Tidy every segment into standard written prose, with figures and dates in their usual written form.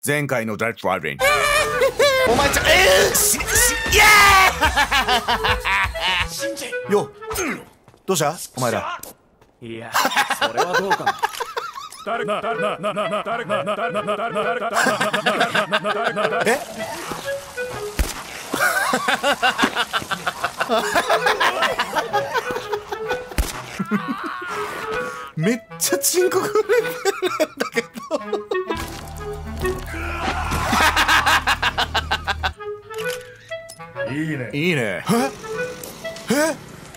前回のダイレクトライビングお前ちゃんイエーイよどうしたお前ら。 いやそれはどうかな。 えめっちゃチンコくれてるんだけどいいねいいね。え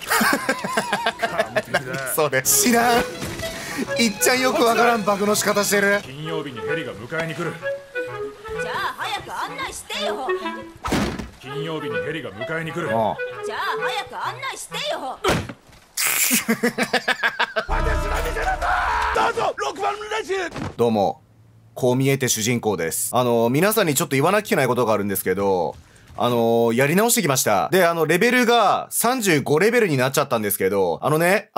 何それ知らん。いっちゃんよくわからんバグの仕方してる。 金曜日にヘリが迎えに来る。 じゃあ早く案内してよ。 金曜日にヘリが迎えに来る。 じゃあ早く案内してよ。 どうもこう見えて主人公です。皆さんにちょっと言わなきゃいけないことがあるんですけど、やり直してきました。で、レベルが35レベルになっちゃったんですけど、この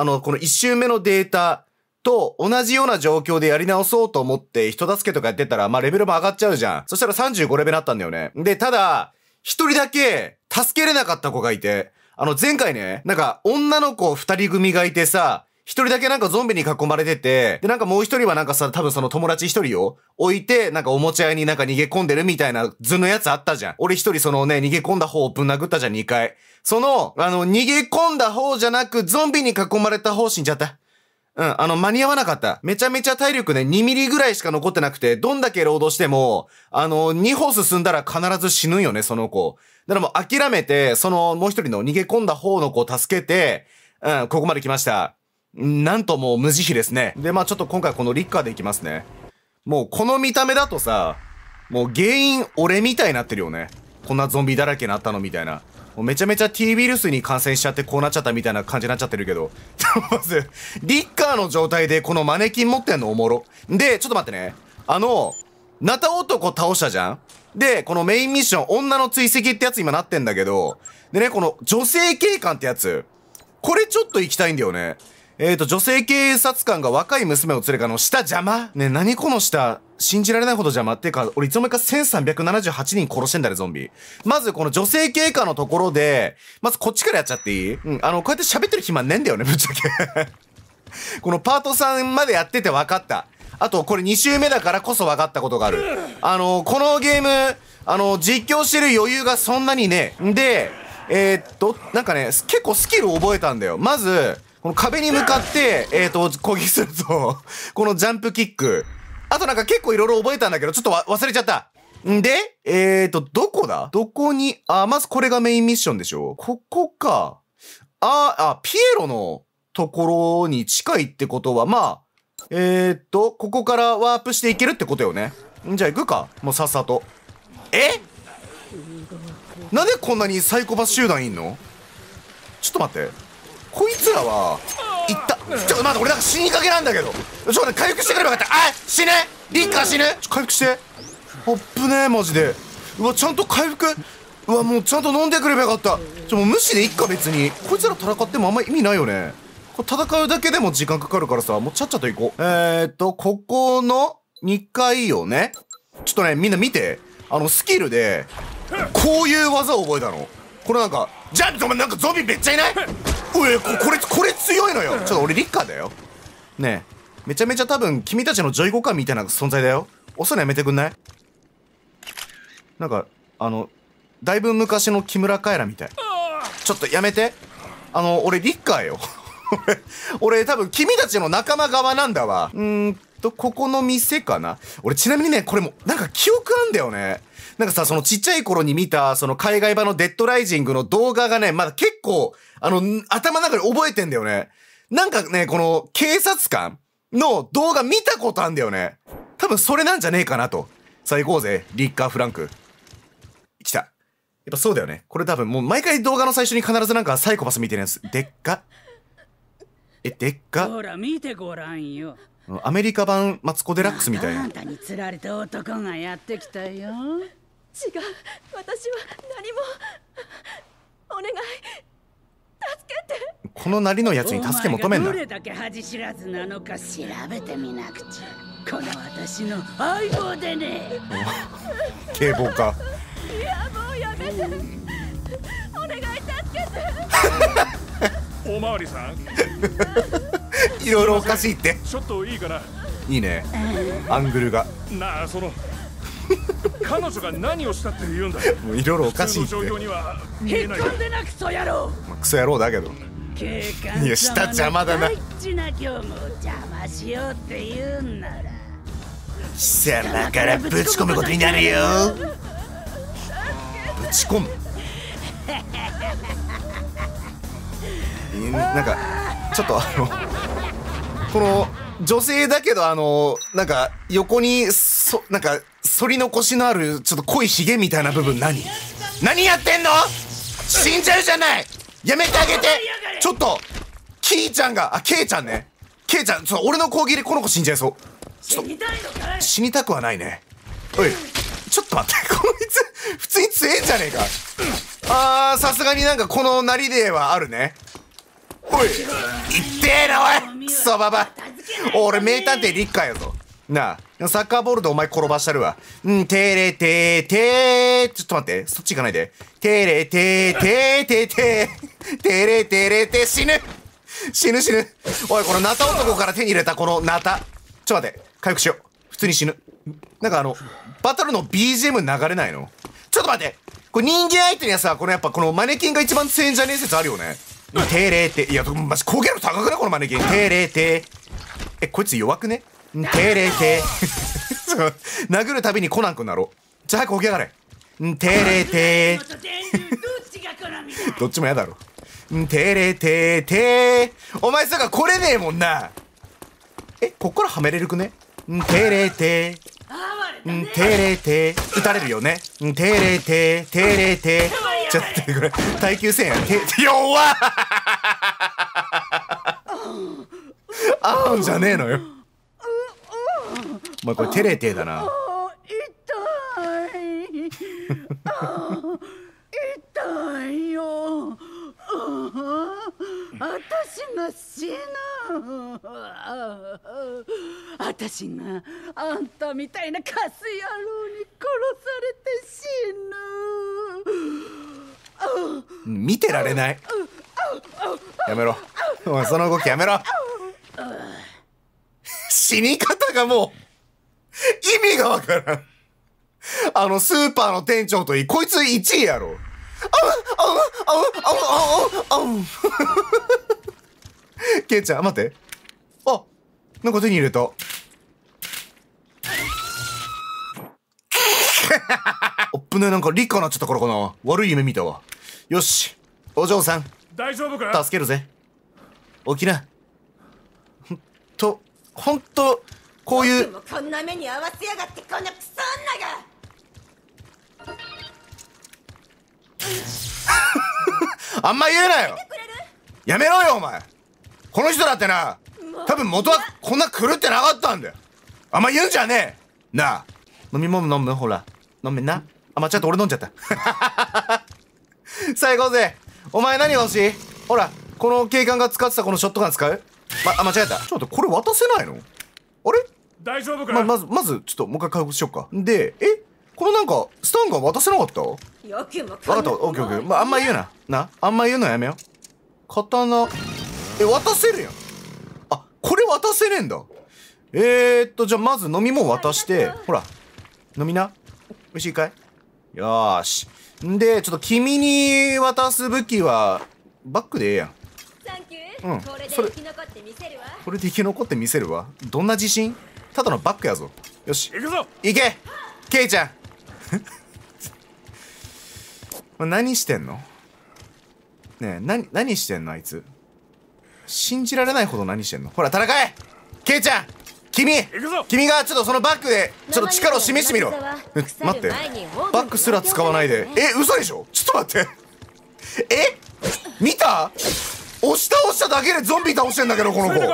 1周目のデータと同じような状況でやり直そうと思って人助けとかやってたら、まあ、レベルも上がっちゃうじゃん。そしたら35レベルになったんだよね。で、ただ、一人だけ助けれなかった子がいて、前回ね、なんか女の子二人組がいてさ、一人だけなんかゾンビに囲まれてて、で、なんかもう一人はなんかさ、多分その友達一人を置いて、なんかおもちゃ屋になんか逃げ込んでるみたいな図のやつあったじゃん。俺一人そのね、逃げ込んだ方をぶん殴ったじゃん、2回。その、逃げ込んだ方じゃなく、ゾンビに囲まれた方死んじゃった。間に合わなかった。めちゃめちゃ体力ね、2ミリぐらいしか残ってなくて、どんだけ労働しても、2歩進んだら必ず死ぬよね、その子。だからもう諦めて、そのもう一人の逃げ込んだ方の子を助けて、ここまで来ました。なんともう無慈悲ですね。で、まあちょっと今回このリッカーでいきますね。もうこの見た目だとさ、もう原因俺みたいになってるよね。こんなゾンビだらけになったのみたいな。もうめちゃめちゃ T ウイルスに感染しちゃってこうなっちゃったみたいな感じになっちゃってるけど。まず、リッカーの状態でこのマネキン持ってんのおもろ。で、ちょっと待ってね。ナタ男倒したじゃん。で、このメインミッション、女の追跡ってやつ今なってんだけど、でね、この女性警官ってやつ、これちょっと行きたいんだよね。女性警察官が若い娘を連れか下邪魔ね、何この下、信じられないほど邪魔っていうか、俺いつの間にか1378人殺してんだね、ゾンビ。まずこの女性警官のところで、まずこっちからやっちゃっていい？こうやって喋ってる暇ねえんだよね、ぶっちゃけ。このパート3までやってて分かった。あと、これ2周目だからこそ分かったことがある。このゲーム、実況してる余裕がそんなにね。で、なんかね、結構スキル覚えたんだよ。まず、この壁に向かって、攻撃すると、このジャンプキック。あとなんか結構いろいろ覚えたんだけど、ちょっと忘れちゃった。んで、どこだ？どこに、まずこれがメインミッションでしょ？ここか。ピエロのところに近いってことは、まあ、ここからワープしていけるってことよね。じゃあ行くか。もうさっさと。なんでこんなにサイコパス集団いんの？ちょっと待って。こいつらは、いった。ちょっと待って、俺なんか死にかけなんだけど。ちょっと待って、回復してくればよかった。死ぬ！リッカー死ぬ！回復して。あっぶねえ、マジで。うわ、ちゃんと回復。うわ、もうちゃんと飲んでくればよかった。もう無視でいっか、別に。こいつら戦ってもあんま意味ないよね。これ戦うだけでも時間かかるからさ、もうちゃっちゃと行こう。ここの2階よね。ちょっとね、みんな見て。スキルで、こういう技を覚えたの。これなんか、じゃあ、お前なんかゾンビめっちゃいない？これ強いのよ。ちょっと俺リッカーだよ。ねえ。めちゃめちゃ多分君たちのジョイゴカンみたいな存在だよ。押すのやめてくんない？なんか、だいぶ昔の木村カエラみたい。ちょっとやめて。俺リッカーよ。俺多分君たちの仲間側なんだわ。ここの店かな？俺ちなみにね、これも、なんか記憶あんだよね。なんかさ、そのちっちゃい頃に見た、その海外版のデッドライジングの動画がね、まだ結構、頭の中で覚えてんだよね。なんかね、この警察官の動画見たことあんだよね。多分それなんじゃねえかなと。さあ行こうぜ、リッカーフランク。来た。やっぱそうだよね。これ多分もう毎回動画の最初に必ずなんかサイコパス見てるやつ。でっか。でっか。 ほら見てごらんよ。 アメリカ版マツコ・デラックスみたいな。 あんたに釣られた男がやってきたよ。 違う、私は何も。お願い、助けて。 このなりのやつに助け求めんな。 どれだけ恥知らずなのか調べてみなくちゃ。 この私の相棒でね。 警棒か。 いやもうやめて、お願い助けて。 おまわりさん、 いろいろおかしいって。 ちょっといいかな。 いいね、アングルが。 なあ、彼女が何をしたって言うんだ。 もういろいろおかしいって。 普通の状況には見えない。 引っ込んでなクソ野郎。 まあクソ野郎だけど。 警官いや下邪魔だな。 大事な業務を邪魔しようって言うんなら、 貴様からぶち込むことになるよ。ぶち込む。なんかちょっとこの女性だけどなんか横になんか反り残しのあるちょっと濃いひげみたいな部分、何やってんの？死んじゃうじゃない。やめてあげて。ちょっとキーちゃんが、ケイちゃんね。ケイちゃん、俺の攻撃でこの子死んじゃいそう。ちょっと死にたくはないね。おいちょっと待って、こいつ普通に強えんじゃねえか。さすがになんかこのなりではあるね。おい痛えなおい、クソババ。俺名探偵リッカーやぞ。なあ、サッカーボールでお前転ばしたるわ。テレテーテー。ちょっと待って、そっち行かないで。テレテーテーテーテー。テレテレテ、死ぬ。おい、このナタ男から手に入れたこのナタ。ちょっと待って、回復しよう。普通に死ぬ。なんかバトルの BGM 流れないの？ちょっと待って、これ人間相手にはさ、やっぱこのマネキンが一番強いんじゃねえ説あるよね。テレテ、いや、マジ攻撃力高くないこのマネキン。テレテ。こいつ弱くね？テレテ。殴るたびにコナン君なろう。じゃあ早く起き上がれ。テレテ。どっちもやだろ。テレテテ。お前さが来れねえもんな。こっからはめれるくね？テレテ。テレテ。撃たれるよね。テレテ。テレテ。ちょっとこれ耐久戦や。弱っ。あんじゃねえのよ。お前これテレテだな。 痛いよ。私が死ぬ。私があんたみたいなカス野郎に殺されて死ぬ。 見てられない。やめろ。お前その動きやめろ。死に方がもう意味がわからん。スーパーの店長といい、こいつ1位やろ。ケイちゃん、待って。なんか手に入れた。おっぶね、なんかリカなっちゃったからかな。悪い夢見たわ。よし、お嬢さん。 大丈夫か？ 助けるぜ。起きな。ほんと、こういう。 こんな目に合わせやがって、このクソ女が。 あんま言えなよ。やめろよお前。この人だってな、多分元はこんな狂ってなかったんだよ。あんま言うんじゃねえ。なあ、飲み物飲む？ほら飲めんな。間違って俺飲んじゃった。さあ行こうぜ。お前何が欲しい？ほら、この警官が使ってたこのショットガン使う？間違えた。ちょっと待って、これ渡せないの？あれ？ 大丈夫か？ まずちょっともう一回回復しよっか。で、このなんかスタンガン渡せなかった？ よくも分かった、オッケーオッケー。あんま言うな。あんま言うのやめよう。刀、渡せるやん。これ渡せねえんだ。じゃあまず飲み物渡して、ほら、飲みな。美味しいかい？よーし。んで、ちょっと君に渡す武器は、バッグでええやん。 サンキュー。これで生き残ってみせるわ。 これで生き残ってみせるわ。どんな自信？ただのバッグやぞ。よし。 行くぞ。 行け！ケイちゃん。何してんの？ねえ、何してんのあいつ。信じられないほど何してんの？ほら、戦え！ケイちゃん！君がちょっとそのバッグでちょっと力を示してみろ。待って。バッグすら使わないで。嘘でしょ？ちょっと待って。見た？押しただけでゾンビ倒してんだけど、この子。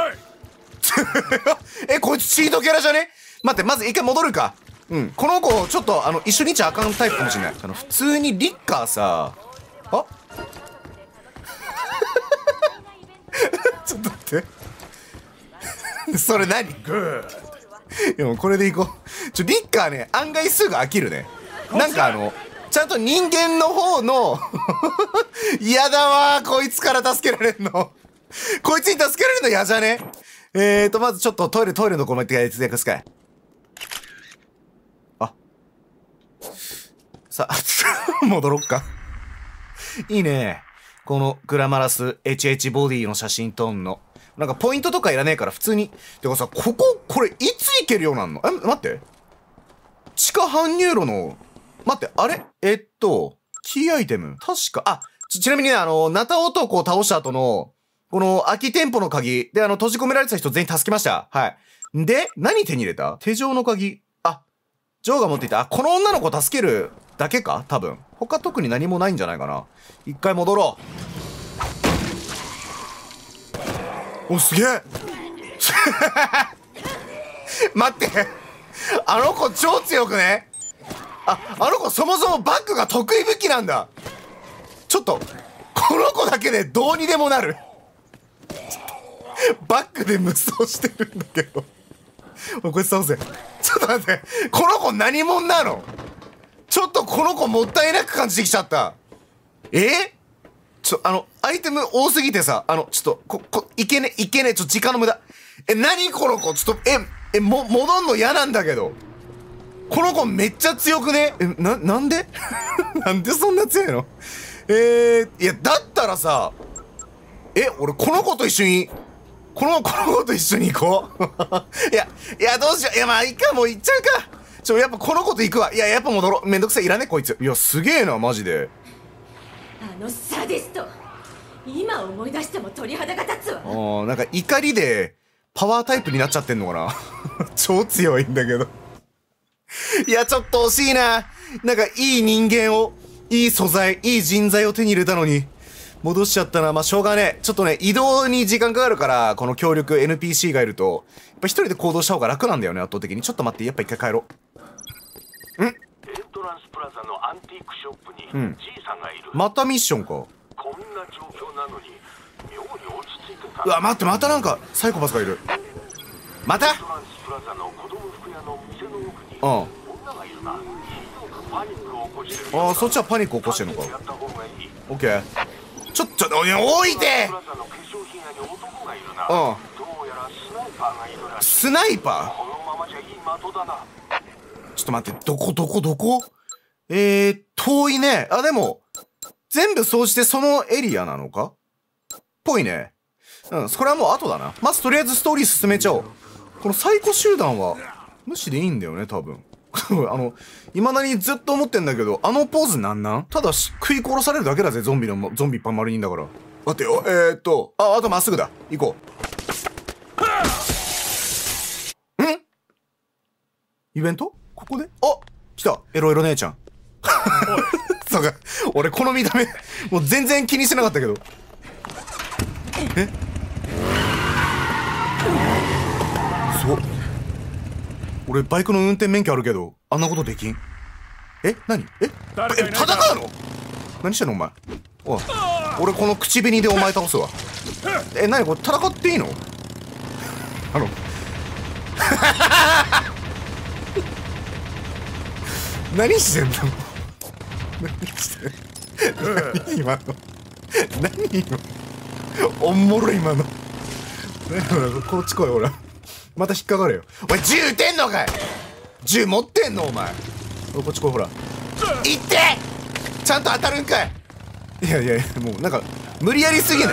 こいつチートキャラじゃね？待って、まず一回戻るか。この子、ちょっと一緒にいちゃあかんタイプかもしれない。普通にリッカーさ、ちょっと待って。それ何？ でもこれでいこう。リッカーね、案外すぐ飽きるね。なんかちゃんと人間の方の嫌だわー、こいつから助けられんの。こいつに助けられるの嫌じゃね。まずちょっとトイレのところまでやつやかすかい。あ。さあ、戻ろっか。いいね。このグラマラス HH ボディの写真撮んの。なんかポイントとかいらねえから普通に。てかさ、これいつ行けるようなんの？待って。地下搬入路の、待って、あれキーアイテム。確か、ちなみにね、ナタ男を倒した後の、この空き店舗の鍵で閉じ込められてた人全員助けました。はい。で、何手に入れた？手錠の鍵。ジョーが持っていた。この女の子助けるだけか？多分。他特に何もないんじゃないかな。一回戻ろう。お、すげえ待って。あの子超強くね？あの子そもそもバックが得意武器なんだ。ちょっと、この子だけでどうにでもなる。バックで無双してるんだけど。こいつ倒せ。ちょっと待って。この子何者なの？ちょっとこの子もったいなく感じてきちゃった。アイテム多すぎてさ、ちょっと、いけね、ちょっと時間の無駄。何この子？ちょっと、戻んの嫌なんだけど。この子めっちゃ強くね？なんでなんでそんな強いの？いや、だったらさ、俺この子と一緒に、この子と一緒に行こう。いや、どうしよう。いや、まあ、いいか、もう行っちゃうか。やっぱこの子と行くわ。いや、やっぱ戻ろう。めんどくさい。いらねこいつ。いや、すげえな、マジで。 サディスト。今思い出しても鳥肌が立つわ。 なんか怒りで、パワータイプになっちゃってんのかな。超強いんだけど。いや、ちょっと惜しいな。なんか、いい人間を、いい素材、いい人材を手に入れたのに。戻しちゃったな。まあ、しょうがねえ。ちょっとね、移動に時間かかるから、この協力 NPC がいると、やっぱ一人で行動した方が楽なんだよね、圧倒的に。ちょっと待って、やっぱ一回帰ろう。エントランスプラザのアンティークショップに、G さんがいる。 またミッションか。 こんな状況なのに、妙に落ち着いてた。 うわ、待って、またなんか、サイコパスがいる。また？ エントランスプラザの子供服屋の店の奥に、女がいるな。パニックを起こしてる。 そっちはパニックを起こしてるのか。オッケー。ちょっと、置いて！スナイパー？ちょっと待って、どこ？遠いね。でも、全部そうしてそのエリアなのか？ぽいね。それはもう後だな。まずとりあえずストーリー進めちゃおう。このサイコ集団は、無視でいいんだよね、多分。未だにずっと思ってんだけど、ポーズなんただ食い殺されるだけだぜ、ゾンビいっぱい丸にいんだから。待ってよ、あとまっすぐだ。行こう。イベント？ここで？来た。エロ姉ちゃん。そうか。俺この見た目、もう全然気にしてなかったけど。俺バイクの運転免許あるけど、あんなことできん？何？戦うの？何してんのお前。俺この口紅でお前倒すわ。何これ戦っていいの？何してんの？何今の？何今の？おもろい今の。こっち来いほら。また引っかかるよ。お前銃撃てんのかい？銃持ってんのお前。こっち来いほら。いってちゃんと当たるんかい。いやもうなんか無理やりすぎない？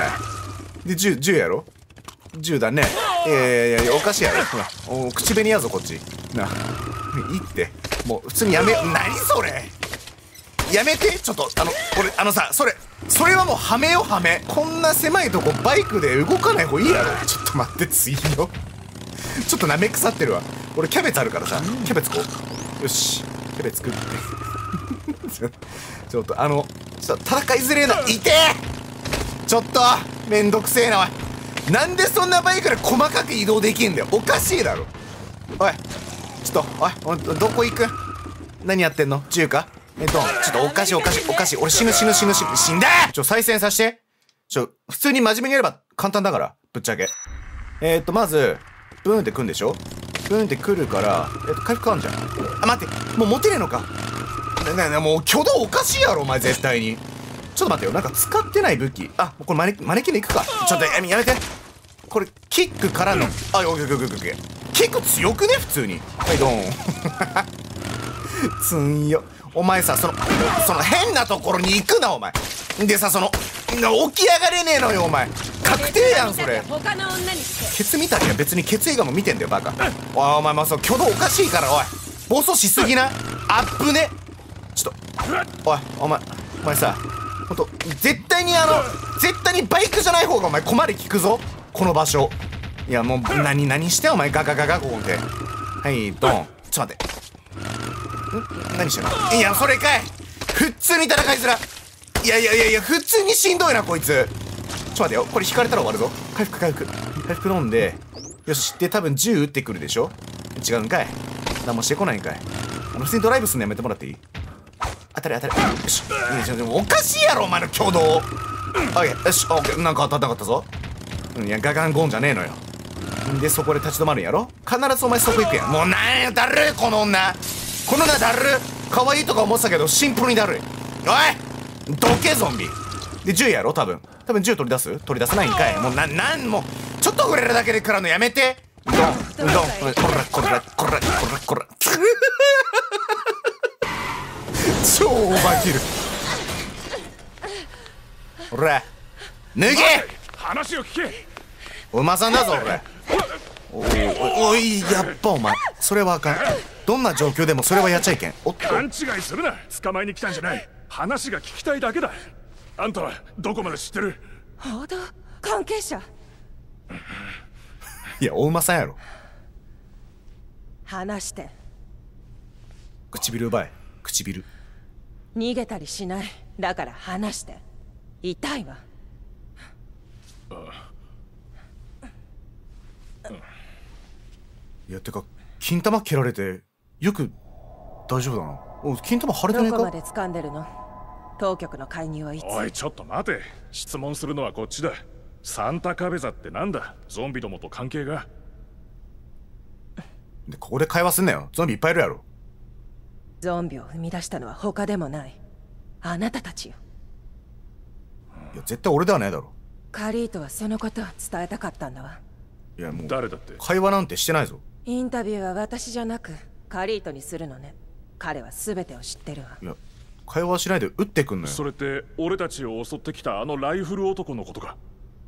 で銃やろ？銃だね。いやおかしいやろ。ほら口紅やぞこっち。いいってもう普通にやめ。何それやめて。ちょっと俺さそれはもうハメよハメ。こんな狭いとこバイクで動かない方がいいやろ。ちょっと待って次よ。ちょっとなめ腐ってるわ。俺キャベツあるからさ、キャベツこう。よし、キャベツ作って。ちょっと戦いづれえな。いてー！ちょっとめんどくせえなおい。なんでそんなバイクで細かく移動できんだよ。おかしいだろ。おい、ちょっとおい、どこ行く？何やってんの？銃か？ちょっとおかしい。俺死んだー！再生させて。普通に真面目にやれば簡単だから、ぶっちゃけ。まずブーンってくんでしょ？ ブーンって来るから、回復あんじゃん。あ、待って、もう持てねえのか。もう挙動おかしいやろお前絶対に。ちょっと待ってよ、なんか使ってない武器。あ、これマネキンでいくか。ちょっとやめて。これキックからの、あ、よくキック強くね普通に。はいドーン。つんよ。お前さ、その変なところに行くなお前。でさ、起き上がれねえのよお前。確定やんそれ。 他の女にしてケツ見たりは別にケツ映画も見てんだよバカ。お前挙動おかしいからおい。暴走しすぎな。アップね。ちょっとお前さ、ほんと絶対にバイクじゃない方がお前困り聞くぞこの場所。いやもう何してお前ガガここで。はいドン。ちょっと待って、何してんの。いやそれかい。普通に戦いづら。いや普通にしんどいなこいつ。ちょっと待てよ、これ引かれたら終わるぞ。回復飲んで、よし。で多分銃撃ってくるでしょ。違うんかい。何もしてこないんかい。普通にドライブすんのやめてもらっていい。当たり。よし。おかしいやろお前の挙動。よし、オッケー。なんか当たんなかったぞ。いやガガンゴンじゃねえのよ。でそこで立ち止まるんやろ。必ずお前そこ行くやん。もうなんやだるいこの女だるい。可愛いとか思ってたけどシンプルにだるい。おいどけゾンビ。で銃やろ。多分銃取り出さないんかい。もうもうちょっと触れるだけで食らうのやめて。ドンこら超オーバーキル。ほら脱げ。 話を聞け。 お馬さんだぞ俺。おいやっぱお前それはあかん。どんな状況でもそれはやっちゃいけん。おっと勘違いするな。捕まえに来たんじゃない。話が聞きたいだけだ。あんたはどこまで知ってる。 報道関係者。 いやお馬さんやろ。 話して。 唇奪え。唇。 逃げたりしない。だから話して。痛いわ。 いやてか金玉蹴られてよく大丈夫だな。金玉腫れてないか。 どこまで掴んでるの。当局の介入はいつ。 おいちょっと待て。質問するのはこっちだ。サンタカベザってなんだ。ゾンビどもと関係が。 でここで会話すんなよ。ゾンビいっぱいいるやろ。 ゾンビを生み出したのは他でもない。あなたたちよ。 いや絶対俺ではないだろ。 カリートはそのことを伝えたかったんだわ。 いやもう誰だって。 会話なんてしてないぞ。 インタビューは私じゃなくカリートにするのね。彼は全てを知ってるわ。 いや会話しないで撃ってくんのよ。 それって俺たちを襲ってきたあのライフル男のことか。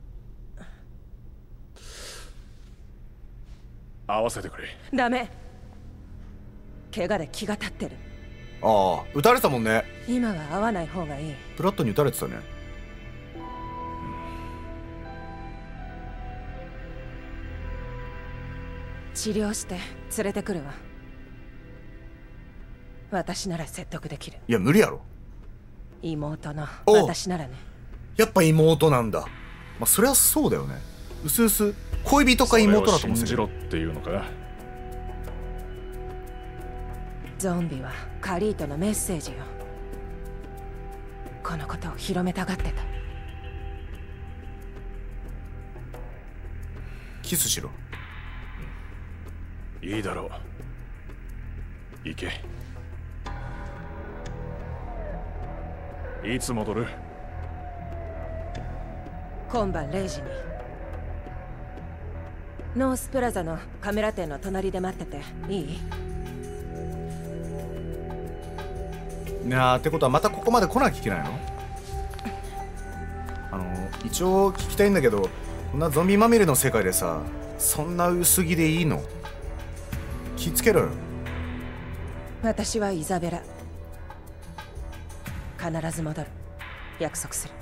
合わせてくれ。 ダメ。怪我で気が立ってる。 ああ撃たれてたもんね。 今は会わない方がいい。 プラットに撃たれてたね。 治療して連れてくるわ。私なら説得できる。 いや無理やろ。 妹のおう私ならね。 やっぱ妹なんだ。まあそりゃそうだよね。うすうす恋人か妹だと思って信じろっていうのか。 ゾンビはカリートのメッセージよ。このことを広めたがってた。 キスしろ。 いいだろう。行け。いつ戻る。 今晩0時にノースプラザのカメラ店の隣で待ってていい？ いやーってことはまたここまで来なきゃいけないの？一応聞きたいんだけど、こんなゾンビまみれの世界でさ、そんな薄着でいいの？気つけろよ。 私はイザベラ。必ず戻る。約束する。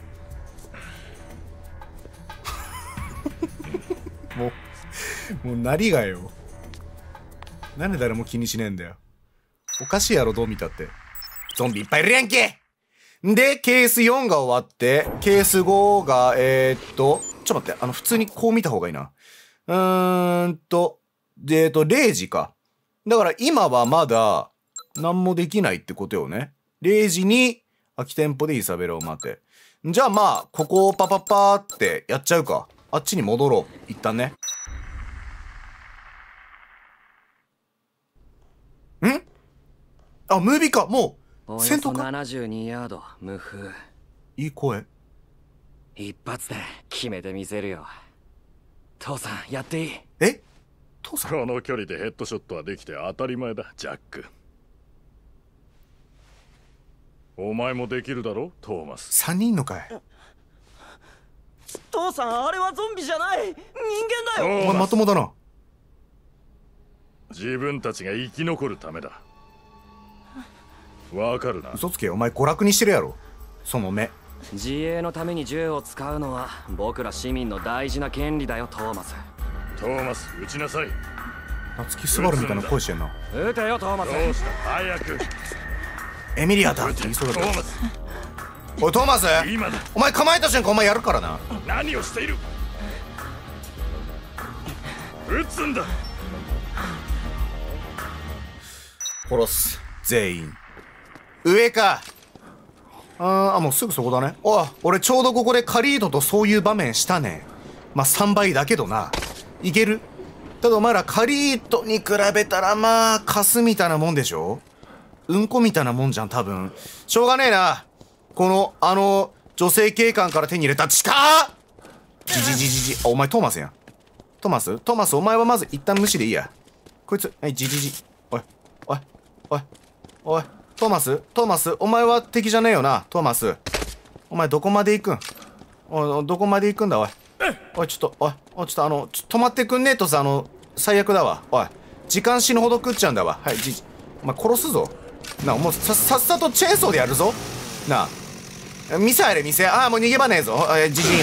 もうなりがよ。なんで誰も気にしねえんだよ。おかしいやろどう見たって。ゾンビいっぱいいるやんけ。でケース4が終わってケース5がちょっと待って、普通にこう見た方がいいな。0時か。だから今はまだ何もできないってことよね。0時に空き店舗でイサベラを待て。じゃあまあここをパパパーってやっちゃうか。あっちに戻ろう一旦ね。 あ、ムービーか。もう、 およそ戦闘か。 72ヤード、無風。 いい声。 一発で決めてみせるよ。父さん、やっていい？ え、父さん。 この距離でヘッドショットはできて当たり前だ、ジャック。お前もできるだろ、トーマス。 3人いんのかい。 父さん、あれはゾンビじゃない、人間だよ。 お前まともだな。 自分たちが生き残るためだ。わかるな。 嘘つけよ、お前娯楽にしてるやろ、その目。 自衛のために銃を使うのは僕ら市民の大事な権利だよ、トーマス。 トーマス、撃ちなさい。 夏木スバルみたいな声してんな。 撃てよ、トーマス。 どうした、早く。 エミリアだって言いそうだけど。 トーマス、 おいトーマス、 今だ。 お前構えた瞬間お前やるからな。 何をしている。撃つんだ。 殺す全員。上か。あ、もうすぐそこだね。おい、俺ちょうどここでカリードとそういう場面したね。まあ3倍だけどな。いける。ただお前らカリードに比べたらまあカスみたいなもんでしょ。うんこみたいなもんじゃん多分。しょうがねえな。この女性警官から手に入れたチカー。じあ、お前トーマスやん。トーマスお前はまず一旦無視でいいや。こいつ、はい、おいトーマスお前は敵じゃねえよな。トーマスお前どこまで行くん。どこまで行くんだ。おいちょっと止まってくんねえとさ、最悪だわ。おい時間死ぬほど食っちゃうんだわ。はい、お前殺すぞなあ。もうさっさとチェーンソーでやるぞなあ。店入れ店。ああもう逃げ場ねえぞ。ジュ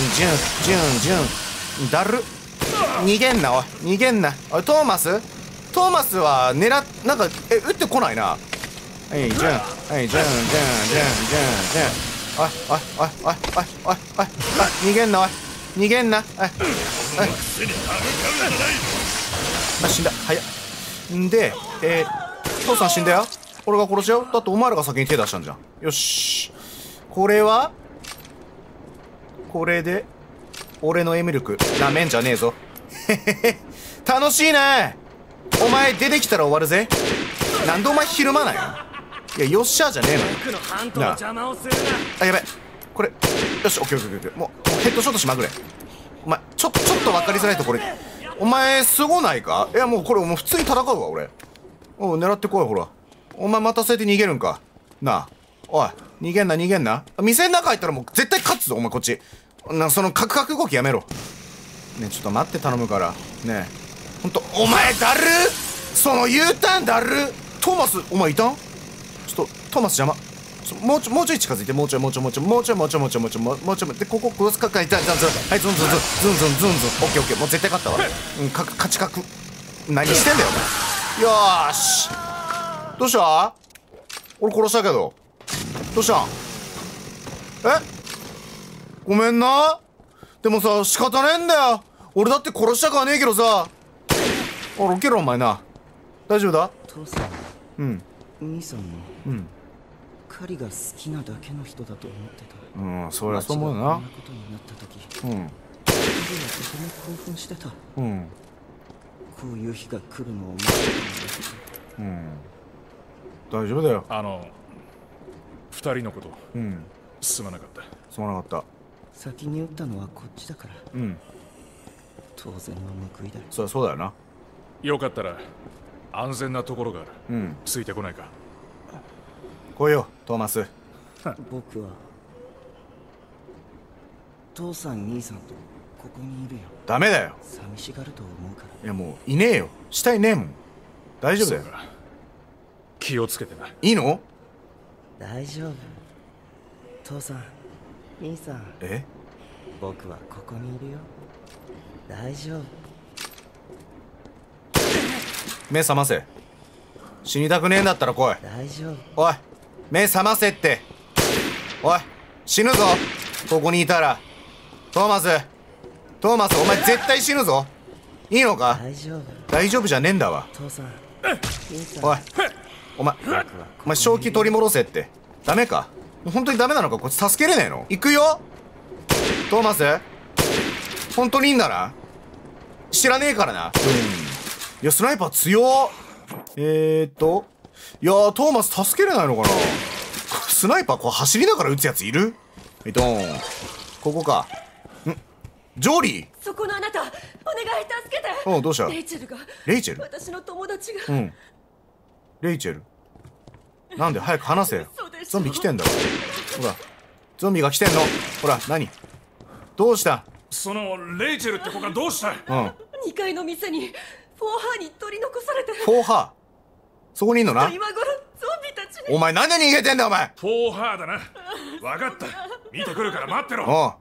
ンだる。逃げんなおい、逃げんな。おいトーマスはなんか撃ってこないな。はいジュン、はいジュン。おい逃げんなおい、逃げんな。死んだ。早っ。んで父さん死んだよ。俺が殺しよ。だってお前らが先に手出したんじゃん。よし、これで俺のエミルクなめんじゃねえぞ。楽しいね。お前出てきたら終わるぜ。なんでお前ひるまないの。いやよっしゃじゃねえのよ。 僕のハントの邪魔をするな。 あ、やべ、これよし、オッケー。もうヘッドショットしまぐれ。お前ちょっと分かりづらいところにお前すごないか。いやもうこれもう普通に戦うわ俺。狙ってこい。ほらお前待たせて逃げるんかなあ。おい逃げんな。店の中入ったらもう絶対勝つぞお前。こっちそのカクカク動きやめろね。ちょっと待って頼むからね。ほんとお前だる。その U ターンだる。トーマスお前いたん。ちょっとトーマス邪魔。もうちょい近づいて。もうちょいでここかかいた。はいズンズン。オッケーもう絶対勝ったわ。勝ち確。何してんだよお前。よーし。どうした。俺殺したけどどうしたん。ごめんな。でもさ仕方ねえんだよ。俺だって殺したかねえけどさ。受けろお前な。大丈夫だ。 父さん、兄さんもカリが好きなだけの人だと思ってた。 そりゃそう思うよな。 こんなことになった時、カリはとても興奮してた。こういう日が来るのを待ってたんだ。 大丈夫だよ。 二人のことすまなかった。 すまなかった。 先に撃ったのはこっちだから、当然の報いだよ。 そうだよな。 よかったら安全なところがある。ついてこないか。 来いよトーマス。 僕は父さん兄さんとここにいるよ。 ダメだよ。 寂しがると思うから。 いやもういねえよ。死体ねえもん。大丈夫だよ。 気をつけてな。 いいの。 大丈夫。父さん兄さん、僕はここにいるよ。大丈夫。 目覚ませ。死にたくねえんだったら来い。 大丈夫。 おい目覚ませって。おい死ぬぞここにいたら。トーマスお前絶対死ぬぞ。いいのか。大丈夫じゃねえんだわ。 父さん兄さん、 お前正気取り戻せって。ダメか。本当にダメなのか。こいつ助けれねえの。行くよトーマス。本当にいいんだな。知らねえからな。いやスナイパー強っ。 いやー、トーマス助けれないのかな。スナイパーこう走りながら撃つやついる？ドーン。ここか。ジョーリー。 そこのあなた、お願い助けて。 うん、どうした？ レイチェルが。 レイチェル？ 私の友達が。 うん。レイチェル。なんで早く話せよ。ゾンビ来てんだろ。ほら。ゾンビが来てんの。ほら、何？どうした？ そのレイチェルって子がどうした？ うん。 2階の店にフォーハーに取り残されて。 フォーハー。そこにいんのな。 今頃ゾンビたちに。 お前なんで逃げてんだお前。 フォーハーだな。分かった。見てくるから待ってろ。 お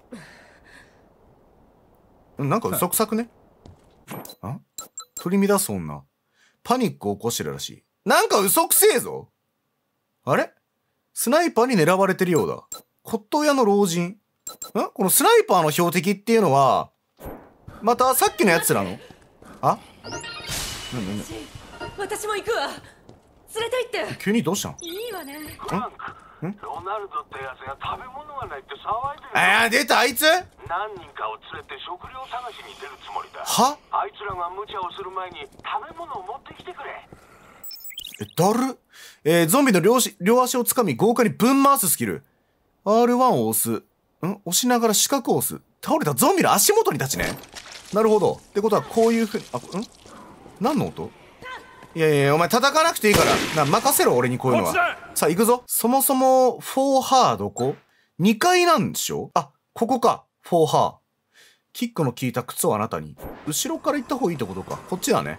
う。なんか嘘くさくね？あ？取り乱す女。パニックを起こしてるらしい。なんか嘘くせえぞ。あれ？スナイパーに狙われてるようだ。骨董屋の老人。このスナイパーの標的っていうのは、またさっきのやつらの？あ？ 私も行くわ。連れて行って。 急にどうしたの？ いいわね。 フランク、ロナルドってやつが食べ物がないって騒いでる。 出たあいつ？ 何人かを連れて食料探しに出るつもりだ。 は？ あいつらが無茶をする前に食べ物を持ってきてくれ。 だる？ゾンビの両足をつかみ豪華にぶん回すスキル。R1 を押す。押しながら四角を押す。倒れたゾンビの足元に立ちね。なるほど。ってことはこういうふうに、何の音？いやいや、お前叩かなくていいから。任せろ、俺にこういうのは。さあ、行くぞ。そもそも、フォーハーどこ？ 2 階なんでしょ？あ、ここか。フォーハー。キックの効いた靴をあなたに。後ろから行った方がいいってことか。こっちだね。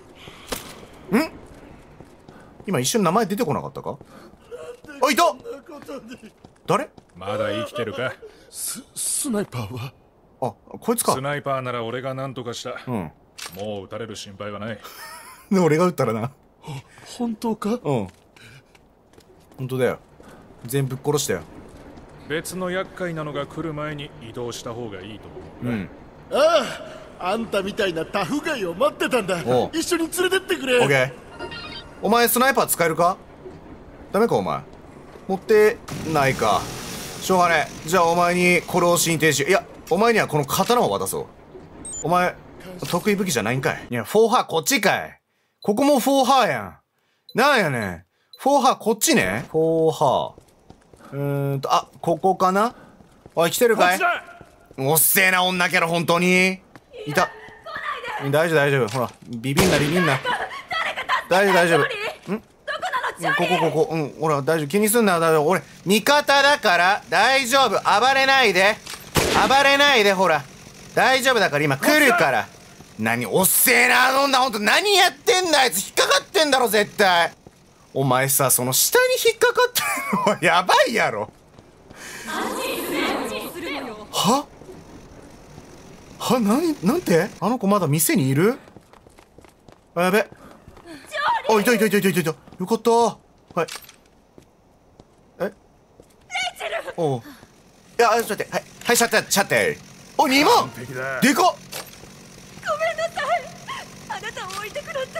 今一瞬名前出てこなかったか？あ、いた！誰？ まだ生きてるか？ スナイパーは？ あ、こいつか。 スナイパーなら俺が何とかした。 うん。 もう撃たれる心配はない。 俺が撃ったらな。 本当か？ うん。本当だよ。全部ぶっ殺したよ。 別の厄介なのが来る前に移動した方がいいと思う。 ああ、あんたみたいなタフガイを待ってたんだ。一緒に連れてってくれ。 オッケー。お前スナイパー使えるか？ダメかお前。持ってないか。しょうがねえ。じゃあお前にこれを進呈し、いや、お前にはこの刀を渡そう。お前、得意武器じゃないんかい？いや、フォーハーこっちかい。ここもフォーハーやん。なんやねん。フォーハーこっちね。フォーハー。あ、ここかな？おい、来てるかい？おっせえな、女キャラ、本当に。いた。大丈夫、大丈夫。ほら、ビビんな、ビビんな。大丈夫、大丈夫。ここ。ほら、大丈夫。気にすんな、大丈夫。俺、味方だから、大丈夫。暴れないで。ほら。大丈夫だから今来るから。何おっせえなあの女、ほんと何やってんだあいつ。引っかかってんだろ絶対。お前さ、その下に引っかかってるのはやばいやろ。は？なんて？あの子まだ店にいる？あ、やべ。あ、いた。よかった。はい。レイチェル。おう。いや、ちょっと待って。はい、シャッター。お、2万！でかっ！ ごめんなさい。あなたを置いてくなんて。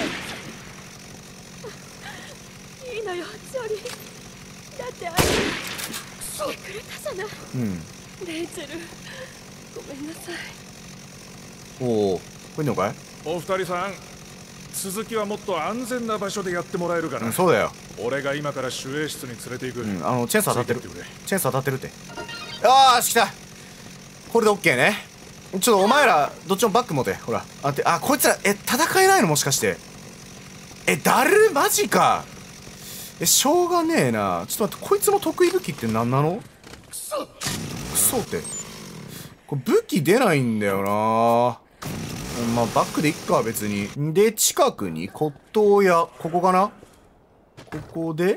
いいのよ、ジョリー。だってあれ来てくれたじゃない。レイチェル、ごめんなさい。 おお、これいいのかい？ お二人さん、続きはもっと安全な場所でやってもらえるかな。 そうだよ。 俺が今から守衛室に連れて行く。 チェーンソー当たってる。チェーンソー当たってるって。よーし、来た。これでオッケーね。ちょっとお前らどっちもバック持て。ほら。こいつら戦えないのもしかして。だるマジか。しょうがねえな。ちょっと待って、こいつの得意武器って何なの？クソって。これ武器出ないんだよな。まあバックでいっか別に。で近くに骨董屋、ここかな。ここで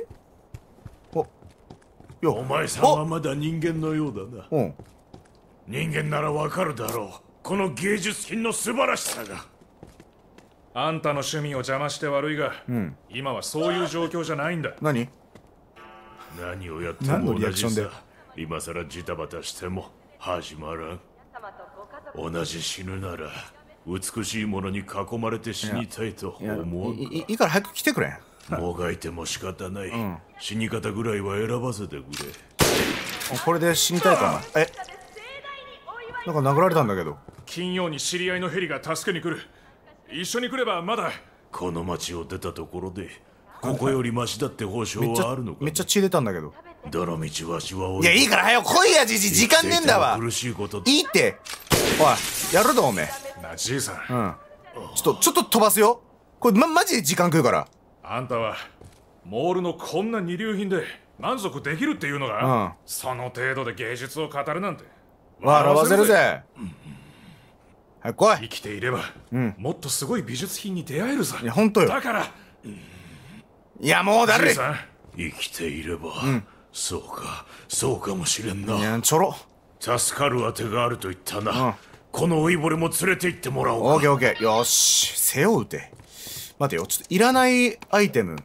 お前さんはまだ人間のようだな。 人間ならわかるだろう、この芸術品の素晴らしさが。あんたの趣味を邪魔して悪いが、今はそういう状況じゃないんだ。 何をやっても同じさ。今さらジタバタしても始まらん。同じ死ぬなら美しいものに囲まれて死にたいと思う。 いいから早く来てくれ。 もがいても仕方ない、死に方ぐらいは選ばせてくれ。 これで死にたいかな。なんか殴られたんだけど。 金曜に知り合いのヘリが助けに来る。一緒に来ればまだ。 この町を出たところでここよりマシだって保証はあるのか。 めっちゃ血出たんだけど。 どの道わしは。 いや、いいから早く来いや、じじ、時間ねえんだわ。 苦しいこと。 いいって。おい、やるぞ、おめえ。 な、じいさん。 うん。ちょっと飛ばすよ。これ、マジで時間食うから。 あんたは、モールのこんな二流品で満足できるっていうのが、その程度で芸術を語るなんて。 笑わせるぜ。早く来い。 生きていれば、もっとすごい美術品に出会えるさ。 いや、ほんとよ。 だから、 いや、もう誰。 生きていれば、そうかもしれんな。 いや、ちょろ。 助かる当てがあると言ったな。この老いぼれも連れて行ってもらおうか。 オッケーオッケー。よし、背負うて。待てよ、ちょっといらないアイテム。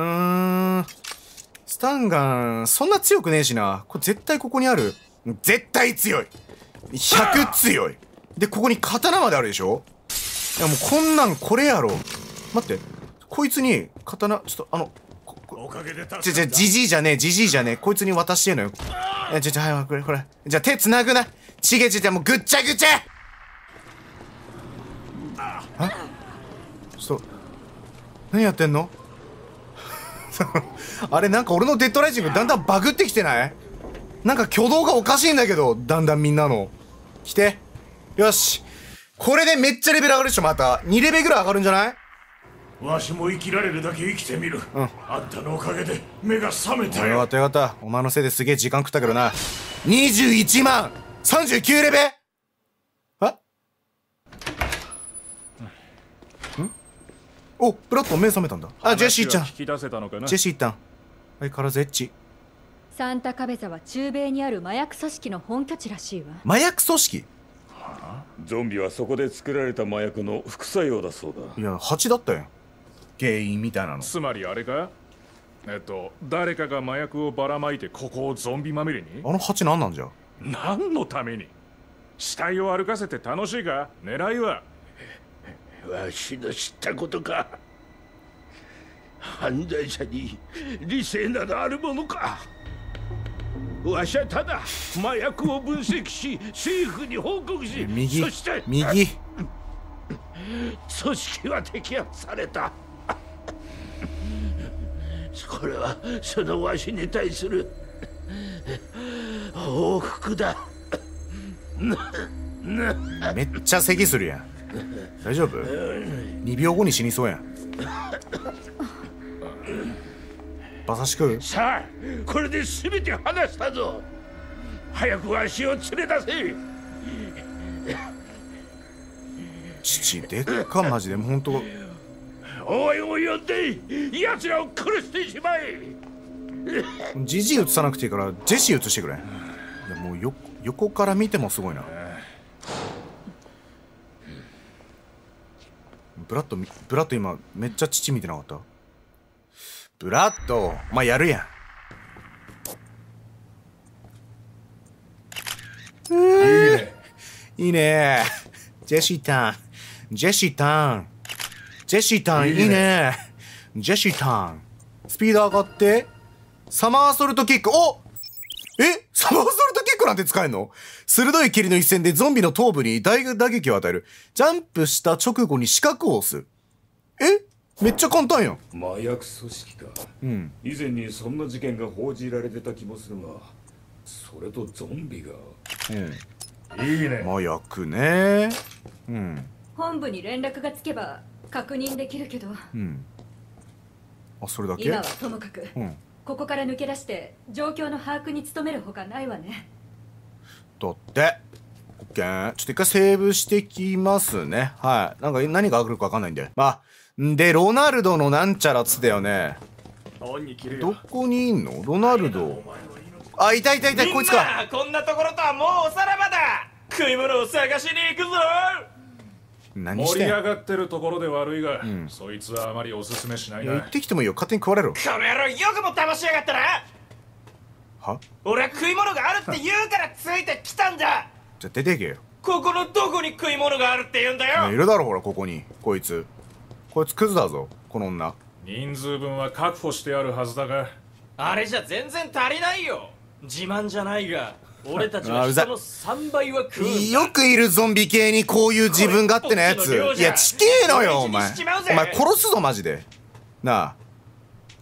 スタンガン、そんな強くねえしな。これ絶対ここにある。絶対強い。100強い。で、ここに刀まであるでしょ。いや、もうこんなんこれやろ。待って。こいつに刀、ちょっとおかげでじじいじゃねえ、じじいじゃねえ。こいつに渡してんのよ。はい、これ。じゃあ手繋ぐな。ちげ、もうぐっちゃぐちゃ。ちょっと、何やってんのあれ、なんか俺のデッドライジングだんだんバグってきてない？なんか挙動がおかしいんだけど、だんだんみんなの。来て。よし。これでめっちゃレベル上がるでしょ、また。2レベルぐらい上がるんじゃない？ わしも生きられるだけ生きてみる。あんたのおかげで目が覚めたよ。 よかったよかった。お前のせいですげえ時間食ったけどな。21万 !39 レベあ？お、ブラッド目覚めたんだ。あ、ジェシーちゃん。ジェシーちゃん。相変わらずエッチ。 サンタカベザは中米にある麻薬組織の本拠地らしいわ。 麻薬組織？ ゾンビはそこで作られた麻薬の副作用だそうだ。 いや、蜂だったよ。原因みたいなの。 つまりあれか？誰かが麻薬をばらまいてここをゾンビまみれに？ あの蜂何なんじゃ？ 何のために？死体を歩かせて楽しいか？狙いは？ わしの知ったことか。犯罪者に理性などあるものか。わしはただ麻薬を分析し政府に報告し、そして右組織は摘発された。これはそのわしに対する報復だ。 めっちゃ咳するやん。大丈夫？2秒後に死にそうやん。馬刺し食う？ さあ、これで全て話したぞ。早くわしを連れ出せ。 父でっかマジでもうほんと。 応援を呼んで奴らを殺してしまえ。 ジジイ映さなくていいからジェシー映してくれ。いや、もう横から見てもすごいな。ブラッド今めっちゃ父見てなかった？ブラッド、お前やるやん。いいね。ジェシータン。ジェシータン。ジェシータン、いいね。ジェシータン。スピード上がって。サマーソルトキック。お！サマーソルトキックなんて使えんの？鋭い霧の一線でゾンビの頭部に大打撃を与える。ジャンプした直後に四角を押す。めっちゃ簡単やん。 麻薬組織か。以前にそんな事件が報じられてた気もするが、それとゾンビが。 いいね。 麻薬ね。 本部に連絡がつけば確認できるけど。 あ、それだけ？ 今はともかく、ここから抜け出して状況の把握に努めるほかないわね。 だって。オッケー。ちょっと一回セーブしてきますね。はい。なんか何が来るかわかんないんで。で、ロナルドのなんちゃらっつったよね。どこにいんの？ロナルド。あ、いた、こいつか。 こんなところとはもうおさらばだ。食い物を探しに行くぞ。 何してん？ 盛り上がってるところで悪いが、そいつはあまりおすすめしないな。 行ってきてもいいよ。勝手に食われろ。 この野郎、よくも騙しやがったな。 は？ 俺は食い物があるって言うからついてきたんだ。 じゃあ出てけよ。 ここのどこに食い物があるって言うんだよ。 いるだろ、ほら、ここに。こいつクズだぞ、この女。 人数分は確保してあるはずだが。 あれじゃ全然足りないよ。自慢じゃないが、俺たちは人の3倍は食うんだ。 よくいるゾンビ系にこういう自分勝手なやつ。いや、ちけえのよ、お前。お前殺すぞ、マジで。なあ。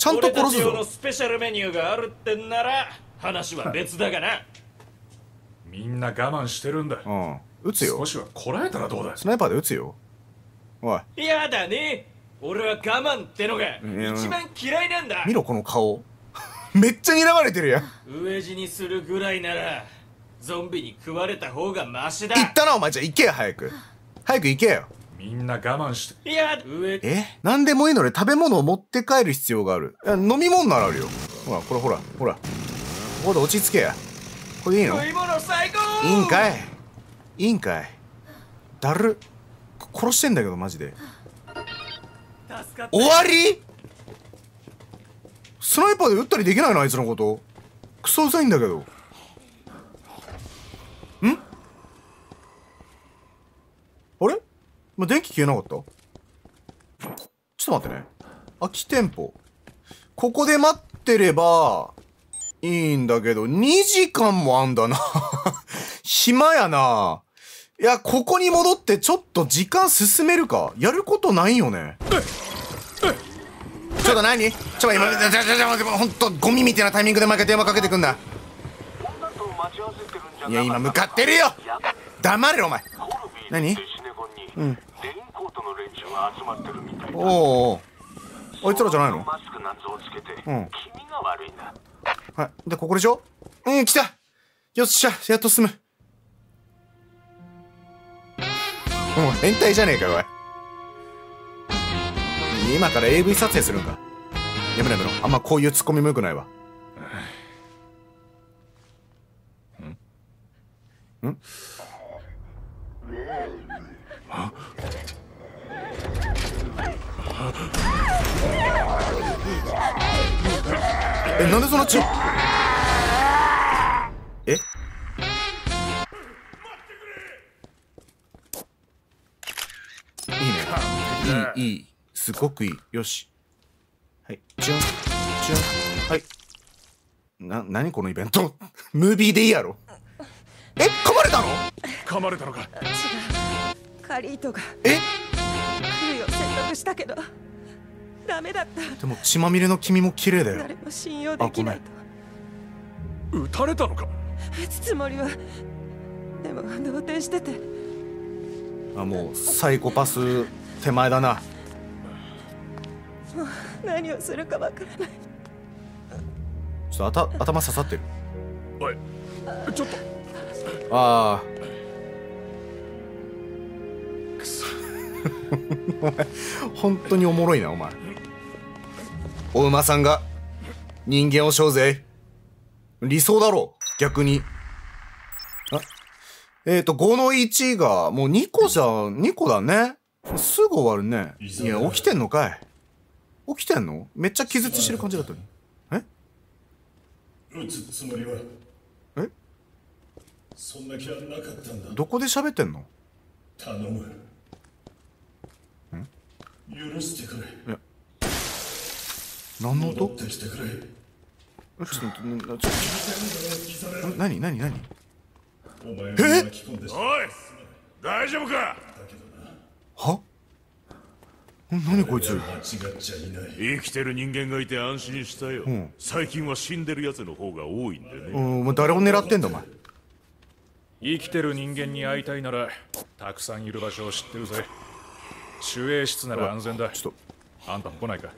ちゃんと殺すぞ。 俺たち用のスペシャルメニューがあるってんなら話は別だがな。 みんな我慢してるんだ。 うん。撃つよ。 少しはこらえたらどうだ。 スナイパーで撃つよ。おい。 やだね。俺は我慢ってのが一番嫌いなんだ。 見ろこの顔。めっちゃ睨まれてるやん。 飢え死にするぐらいならゾンビに食われた方がマシだ。 行ったなお前。じゃあ行けよ早く。早く行けよ。 みんな我慢して。 いや、 なんでもいいので食べ物を持って帰る必要がある。飲み物ならあるよ。ほらこれほらほら。ここで落ち着けや。これでいいの？いいんかい。いいんかい。だる。殺してんだけどマジで。終わり？スナイパーで撃ったりできないのあいつのこと。クソうざいんだけど。ん？あれ？電気消えなかった？ちょっと待ってね。空き店舗。ここで待ってればいいんだけど、2時間もあんだな。暇やな。いや、ここに戻ってちょっと時間進めるか。やることないよね。ちょっと何？今、ほんとゴミみたいなタイミングで毎回電話かけてくんだ。いや、今向かってるよ。黙れろお前。何？うん。おお。あいつらじゃないの？うん。はい。で、ここでしょ？うん、来た！よっしゃ、やっと進む。もう変態じゃねえかよ、おい。今から AV 撮影するんか？やめろやめろ。あんまこういうツッコミもよくないわ。ん？なんでそんなえ？いいね。いい。すごくいい。よし。はい。チュン。はい。何このイベント？ムービーでいいやろ。噛まれたの？ 噛まれたのか？違う。 カリートが。来るよ説得したけど。ダメだった。 でも血まみれの君も綺麗だよ。 誰も信用できないと。撃たれたのか？ 撃つつもりは。でも動転してて。 もうサイコパス手前だな。 もう何をするかわからない。 ちょっと頭刺さってる。 おい、ちょっと。 ああ。 くそ。 お前本当におもろいなお前。お馬さんが人間をしようぜ。理想だろう逆に。5の1がもう2個だね。すぐ終わるね。いや起きてんのかい。起きてんの？めっちゃ気絶してる感じだったのに。 撃つつもりは。そんな気はなかったんだ。 どこで喋ってんの？ 頼む。許してくれ。 何の音？ 戻ってきてくれ。 何？ お前を巻き込んでしまう。 おい、大丈夫か？ は？何こいつ？ 生きてる人間がいて安心したよ。最近は死んでるやつの方が多いんでね。 お前誰を狙ってんだお前。 生きてる人間に会いたいならたくさんいる場所を知ってるぜ。守衛室なら安全だ。 ちょっとあんたも来ないか？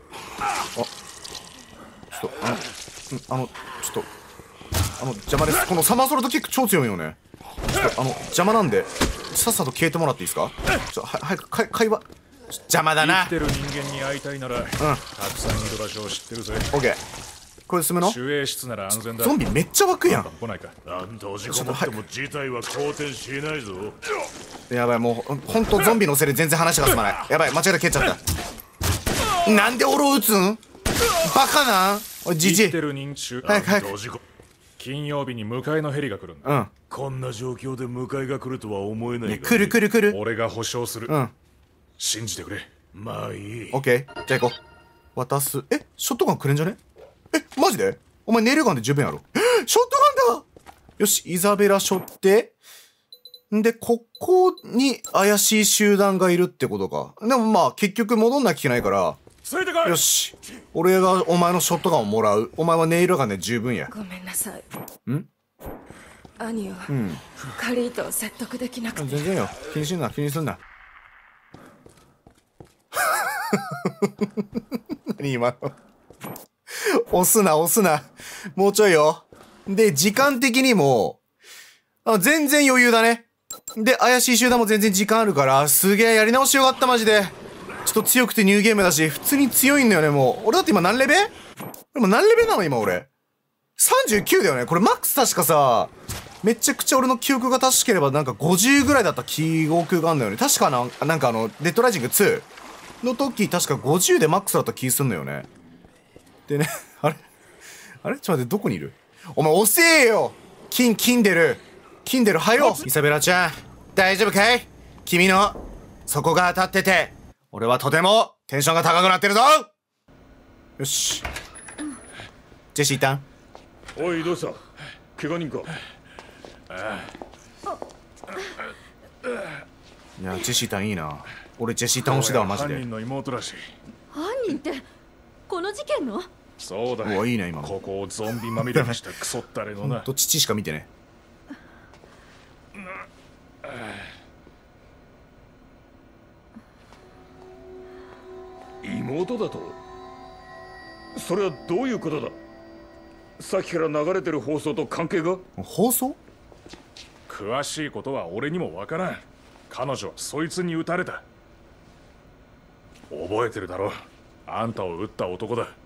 ちょっと邪魔です。このサマーソルトキック超強いよね。邪魔なんでさっさと消えてもらっていいですか？早く会話。邪魔だな。 生きてる人間に会いたいならたくさんいる場所を知ってるぜ。 オッケー。これ進むの？ 守衛室なら安全だ。 ゾンビめっちゃ湧くやん。 来ないか？ あんた押し込まっても事態は好転しないぞ。 やばい、もうほんとゾンビのせいで全然話が進まない。やばい、間違えた、蹴っちゃった。なんで俺を撃つん？バカな。おいジジイ。早く。 金曜日に迎えのヘリが来るんだ。 こんな状況で迎えが来るとは思えないが。 来る。 俺が保証する。信じてくれ。 まあいい。 オッケー。じゃあ行こう。渡す。ショットガンくれんじゃね？マジで？お前ネイルガンで十分やろ。ショットガンだ。よし、イザベラ背負って。んで、ここに怪しい集団がいるってことか。でもまあ結局戻んなきゃいけないから、 ついてこい。 よし。俺がお前のショットガンをもらう。お前はネイルガンで十分や。 ごめんなさい。 ん？ 兄は、カリートを説得できなくて。 全然よ。気にすんな、気にすんな。何今の。押すな、押すな。もうちょいよ。で、時間的にも、全然余裕だね。で、怪しい集団も全然時間あるから、すげえやり直しよかった、マジで。ちょっと強くてニューゲームだし、普通に強いんだよね、もう。俺だって今何レベ？でも何レベなの今俺。39だよね。これマックス確かさ、めちゃくちゃ俺の記憶が確ければなんか50ぐらいだった記憶があるんだよね。確かなんかデッドライジング2の時確か50でマックスだった気すんのよね。でね、あれちょっと待って、どこにいる？お前遅えよ！キンデルはよ！イサベラちゃん、大丈夫かい？君の底が当たってて、俺はとてもテンションが高くなってるぞ！よし。ジェシータン。 おい、どうした？怪我人か？ いや、ジェシータンいいな。俺ジェシータン推しだわ、マジで。 犯人の妹らしい。 犯人ってこの事件の？ そうだ。 うわ、いいね今の。 ここをゾンビまみれにしたクソったれのな。 どっちしか見てね。 妹だと？それはどういうことだ？さっきから流れてる放送と関係が？ 放送？ 詳しいことは俺にもわからん。彼女はそいつに撃たれた。覚えてるだろ？あんたを撃った男だ。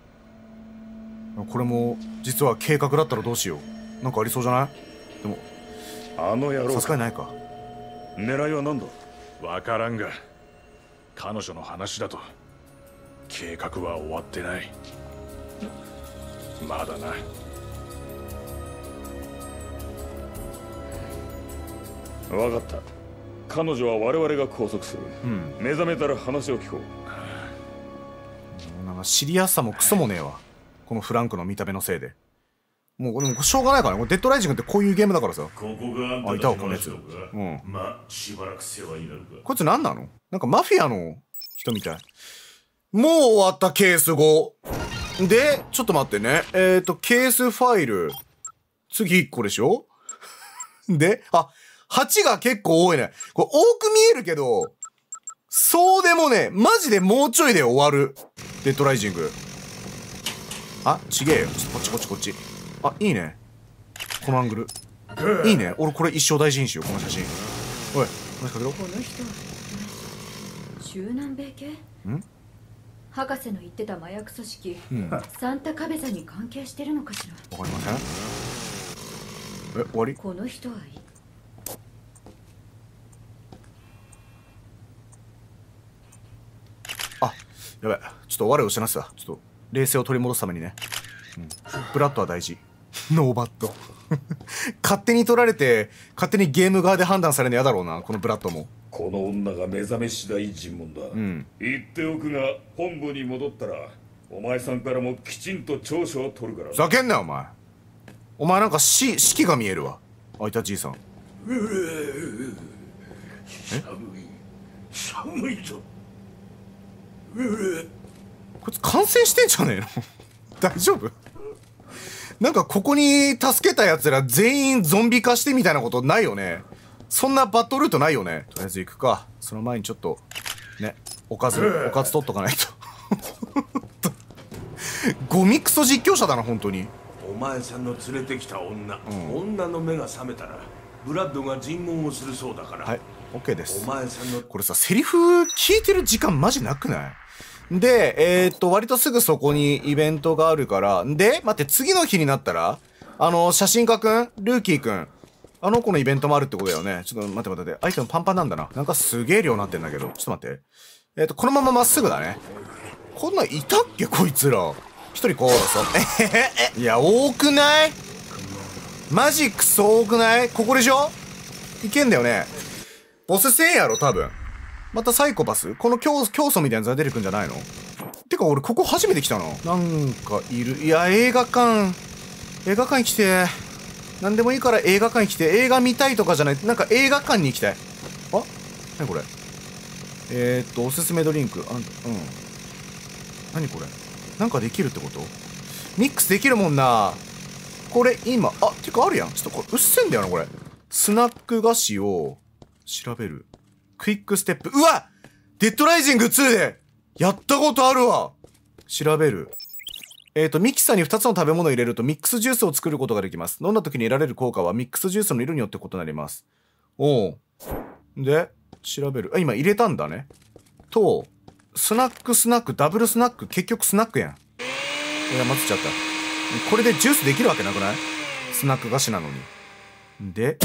これも実は計画だったらどうしよう。なんかありそうじゃない？でもあの野郎、 さすがにないか。 狙いは何だ？ わからんが、彼女の話だと計画は終わってない。まだな。 分かった。彼女は我々が拘束する。目覚めたら話を聞こう。なんか知りやすさもクソもねえわ。このフランクの見た目のせいで。もうでもしょうがないからね。デッドライジングってこういうゲームだからさ。 ここがあんたあ、いたわこのやつ。 まあしばらく世話になるか。 こいつ何なの？なんかマフィアの人みたい。もう終わったケース5。で、ちょっと待ってね。ケースファイル。次1個でしょ？で、8が結構多いね。これ多く見えるけど、そうでもね、マジでもうちょいで終わる。デッドライジング。ちげえよ。こっち。いいね。このアングル。いいね。俺これ一生大事にしよう、この写真。おい、話しかけろ。 この人は中南米系？博士の言ってた麻薬組織、サンタカベザに関係してるのかしら？ わかりません。終わり？ この人はいい。 やばい。ちょっと我を失ってた。ちょっと冷静を取り戻すためにね。ブラッドは大事。ノーバッド。勝手に取られて、勝手にゲーム側で判断されるの嫌だろうな、このブラッドも。 この女が目覚め次第尋問だ。言っておくが、本部に戻ったらお前さんからもきちんと調書を取るから。 ふざけんなよお前。お前なんか指揮が見えるわ。いたじいさん。 寒いぞ。 こいつ感染してんじゃねえの？大丈夫？なんかここに助けた奴ら全員ゾンビ化してみたいなことないよね。そんなバットルートないよね。とりあえず行くか。その前にちょっとね、おかず取っとかないと。ゴミクソ実況者だな本当に。 お前さんの連れてきた女、女の目が覚めたらブラッドが尋問をするそうだから。 はい、OK です。 お前さんのこれさ、セリフ聞いてる時間マジなくない？で、割とすぐそこにイベントがあるから、で、待って、次の日になったら、写真家くんルーキーくん、あの子のイベントもあるってことだよね。ちょっと待って。アイテムパンパンなんだな。なんかすげえ量になってんだけど。ちょっと待って。このまままっすぐだね。こんなんいたっけこいつら。一人こうさ。いや、多くない？マジクソ多くない？ここでしょ？いけんだよね。ボス戦やろ、多分。またサイコパス？この教祖みたいなやつが出てくんじゃないの？てか俺ここ初めて来たの。なんかいる。いや、映画館行きて。なんでもいいから映画館行きて。映画見たいとかじゃない。なんか映画館に行きたい。何これ？おすすめドリンク。 何これ？なんかできるってこと？ミックスできるもんな。これ今、あ、てかあるやん。ちょっとこれ、うっせんだよな、これ。スナック菓子を調べる。クイックステップ。うわ！デッドライジング2でやったことあるわ。調べる。ミキサーに2つの食べ物を入れるとミックスジュースを作ることができます。飲んだ時に得られる効果はミックスジュースの色によって異なります。おう。で、調べる。あ、今入れたんだね。と、スナック、ダブルスナック、結局スナックやん。いや、混ぜちゃった。これでジュースできるわけなくない？スナック菓子なのに。で、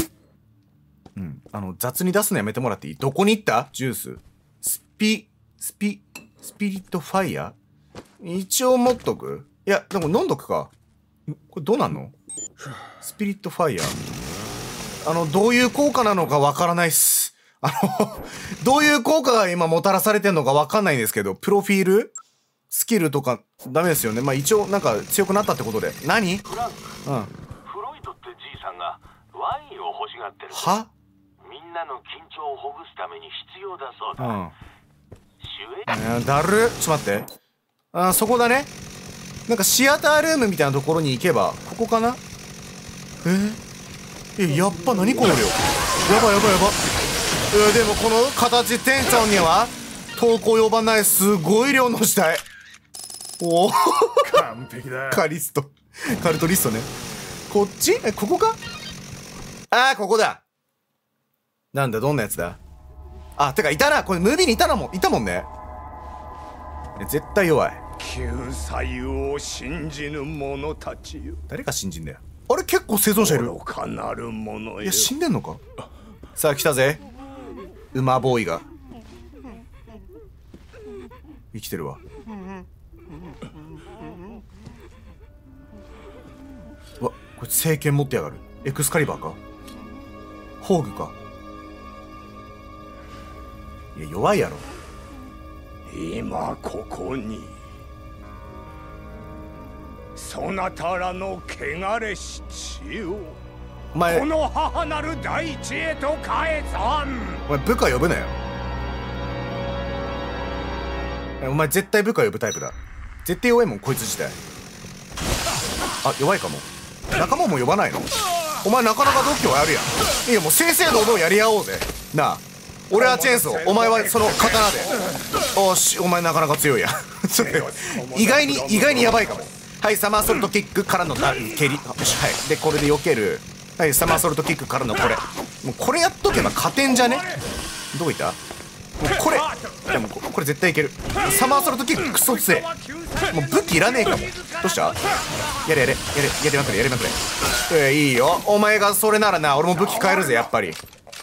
雑に出すのやめてもらっていい？どこに行った？ジュース。スピリットファイヤー？一応持っとく？いや、でも飲んどくか。これどうなんの？スピリットファイヤー。どういう効果なのかわからないっす。どういう効果が今もたらされてんのかわかんないんですけど、プロフィール？スキルとかダメですよね。まあ一応なんか強くなったってことで。何？ フランク。フロイトってじいさんがワインを欲しがってる。 は？ みんなの緊張をほぐすために必要だそうだ。 だる。ちょっと待って。そこだね。なんかシアタールームみたいなところに行けば、ここかな？やっぱ何この量。やば。でもこの形店長には投稿呼ばないすごい量の死体。おお。 完璧だ。 カルトリストね。こっち？ここか？ここだ。なんだ、どんなやつだ？てかいたな。これムービーにいたもんね。絶対弱い。 救済を信じぬ者たちよ。 誰が信じんだよ。あれ、結構生存者いる。 愚かなる者よ。 いや、死んでんのか？さあ来たぜ、馬ボーイが。生きてるわ。うわ、こいつ聖剣持ってやがる。エクスカリバーか？宝具か？いや、弱いやろ。 今ここにそなたらの汚れし血をこの母なる大地へと返さん。 お前部下呼ぶなよ。お前絶対部下呼ぶタイプだ。絶対弱いもんこいつ自体。弱いかも。仲間も呼ばないの？お前なかなか度胸あるやん。いやもう正々堂々やり合おうぜなあ。俺はチェーンソー、お前はその刀で。お前なかなか強いや意外にやばいかも。はい、サマーソルトキックからの蹴り。はい、でこれで避ける。はい、サマーソルトキックからのこれ。もうこれやっとけば勝てんじゃね？どこいた？もうこれ。でもこれ絶対いける。サマーソルトキッククソ強え。もう武器いらねえかも。どうした？やりまくれ。いいよ。お前がそれならな、俺も武器変えるぜ、やっぱり。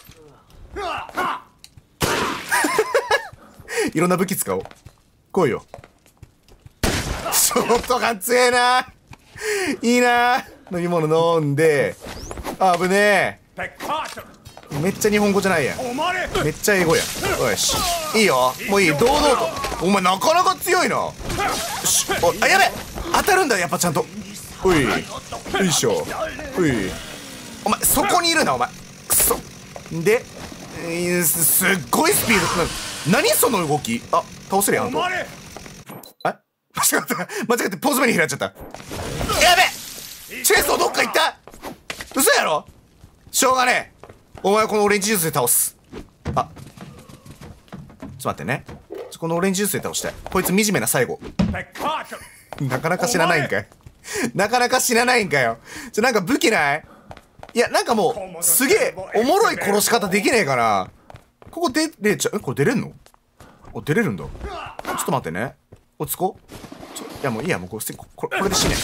いろんな武器使おう。来いよ。ショットガン強えな。いいな。飲み物飲んで。危ねえ。めっちゃ日本語じゃないやん。めっちゃ英語やん。よし、いいよ。もういい。堂々と。お前なかなか強いな。やべ。当たるんだ、やっぱちゃんと。おい、よいしょ。おい、お前そこにいるな、お前。くそ。ですっごいスピード。何その動き。倒せるやん。間違ってポーズ目に開いちゃった。やべ。チェーンソーどっか行った。嘘やろ。しょうがねえ。お前このオレンジジュースで倒す。ちょっと待ってね。このオレンジジュースで倒したい。こいつ惨めな最後。なかなか知らないんかい。なんか武器ない？いや、なんかもうすげえおもろい殺し方できねえかな。ここ出れちゃう？これ出れんの？出れるんだ。ちょっと待ってね。落ち着こう。いやもういいや、もうこれで死ね。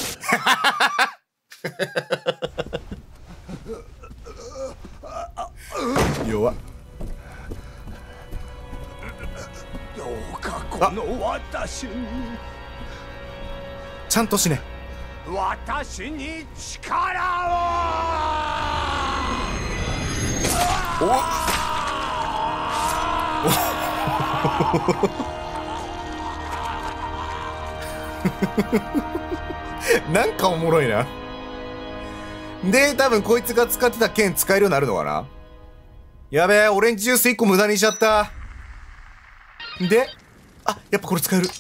弱っ。 どうかこの私に。 ちゃんと死ね。 私に力を。 なんかおもろいな。で、多分こいつが使ってた剣使えるようになるのかな。やべえ、オレンジジュース1個無駄にしちゃった。で、やっぱこれ使える。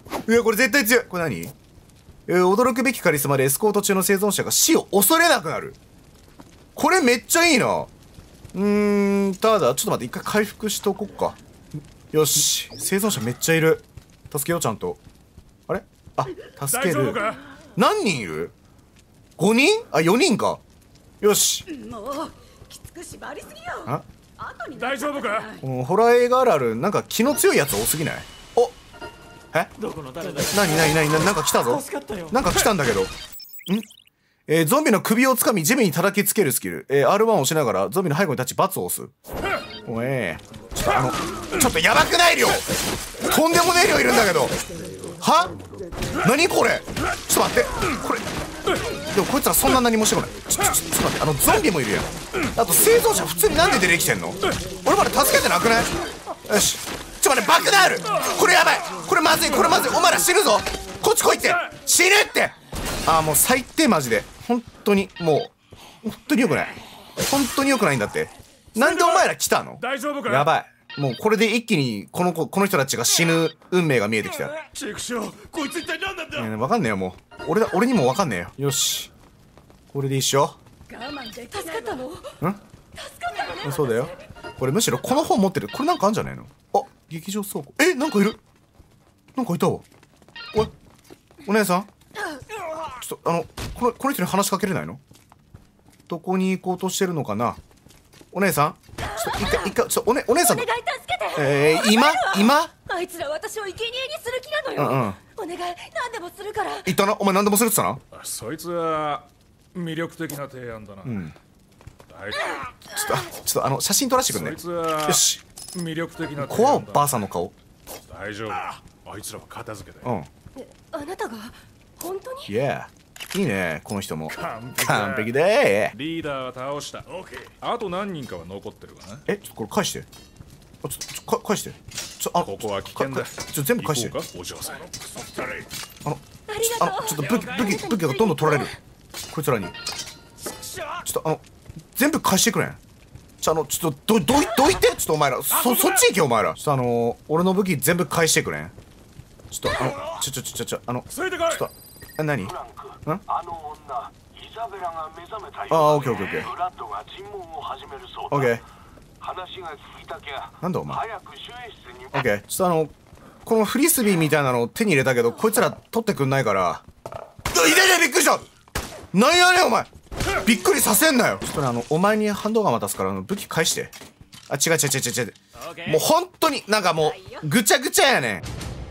いや、これ絶対強い。これ何？驚くべきカリスマでエスコート中の生存者が死を恐れなくなる。これめっちゃいいな。ただ、ちょっと待って、一回回復しとこっか。よし。生存者めっちゃいる。助けよう、ちゃんと。あれ？あ、助ける。何人いる？ 5 人？あ、4人か。よし。 もうきつく縛りすぎよ。 あ？ 大丈夫か？ ホラー映画あるある、なんか気の強いやつ多すぎない？お、え？ どこの誰だよ。 なんか来たぞ。なんか来たんだけど。ゾンビの首をつかみ地面に叩きつけるスキル。R1 を押しながらゾンビの背後に立ち×を押す。おい、ちょっとやばくない量。とんでもねえ量いるんだけど。は？何これ？ちょっと待って。これ。でもこいつはそんな何もしてこない。ちょっと待って、ゾンビもいるやん。あと生存者普通になんで出てきてんの？俺まで助けてなくない？よし。ちょっと待って、爆弾ある。これやばい。これまずい。お前ら死ぬぞ。こっち来いって。死ぬって。もう最低マジで。本当にもう本当に良くない。本当に良くないんだって。なんでお前ら来たの？ 大丈夫か？ やばい。もうこれで一気にこの人たちが死ぬ運命が見えてきた。 チェクショー、こいつ一体何なんだ？ わかんねえよもう。俺にもわかんねえよ。よし。これで一緒。 助かったの？ そうだよ。これむしろこの本持ってる。これなんかあんじゃないの？あ、劇場倉庫。なんかいる。なんかいたわ。お姉さん。ちょっとこの人に話しかけれないの？どこに行こうとしてるのかな。お姉さん。ちょっと一回お姉さん。 お願い助けて。 今？ あいつら私を生贄にする気なのよ。お願い、何でもするから。 言ったな。お前何でもするって言ったな。 そいつは魅力的な提案だな。 ちょっと写真撮らせてくんね。 そいつはよし。 魅力的な提案だ。 怖っ、ばあさんの顔。 大丈夫。あいつらは片付けて。 あなたが本当に？ いや、いいね、この人も。 完璧でー。 リーダーは倒した。あと何人かは残ってるかな。 ちょっとこれ返して。返して。 ここは危険だ。 全部返して。 お嬢さん。 ちょっと武器がどんどん取られる。こいつらに。ちょっと全部返してくれん。ちょっとどいて。ちょっとお前らそっち行けお前ら。ちょっと俺の武器全部返してくれん。ちょっと何？ あの女、イザベラが目覚めたよ。 オッケー。 ブラッドが尋問を始めるそうだ。 オッケー。 話が聞きたきゃ。 なんだお前。 早く守衛室に。 オッケー。ちょっとこのフリスビーみたいなのを手に入れたけど、こいつら取ってくんないから。びっくりした。なんやねんお前。びっくりさせんなよ。ちょっとお前にハンドガン渡すから武器返して。違う。もう本当になんかもうぐちゃぐちゃやねん。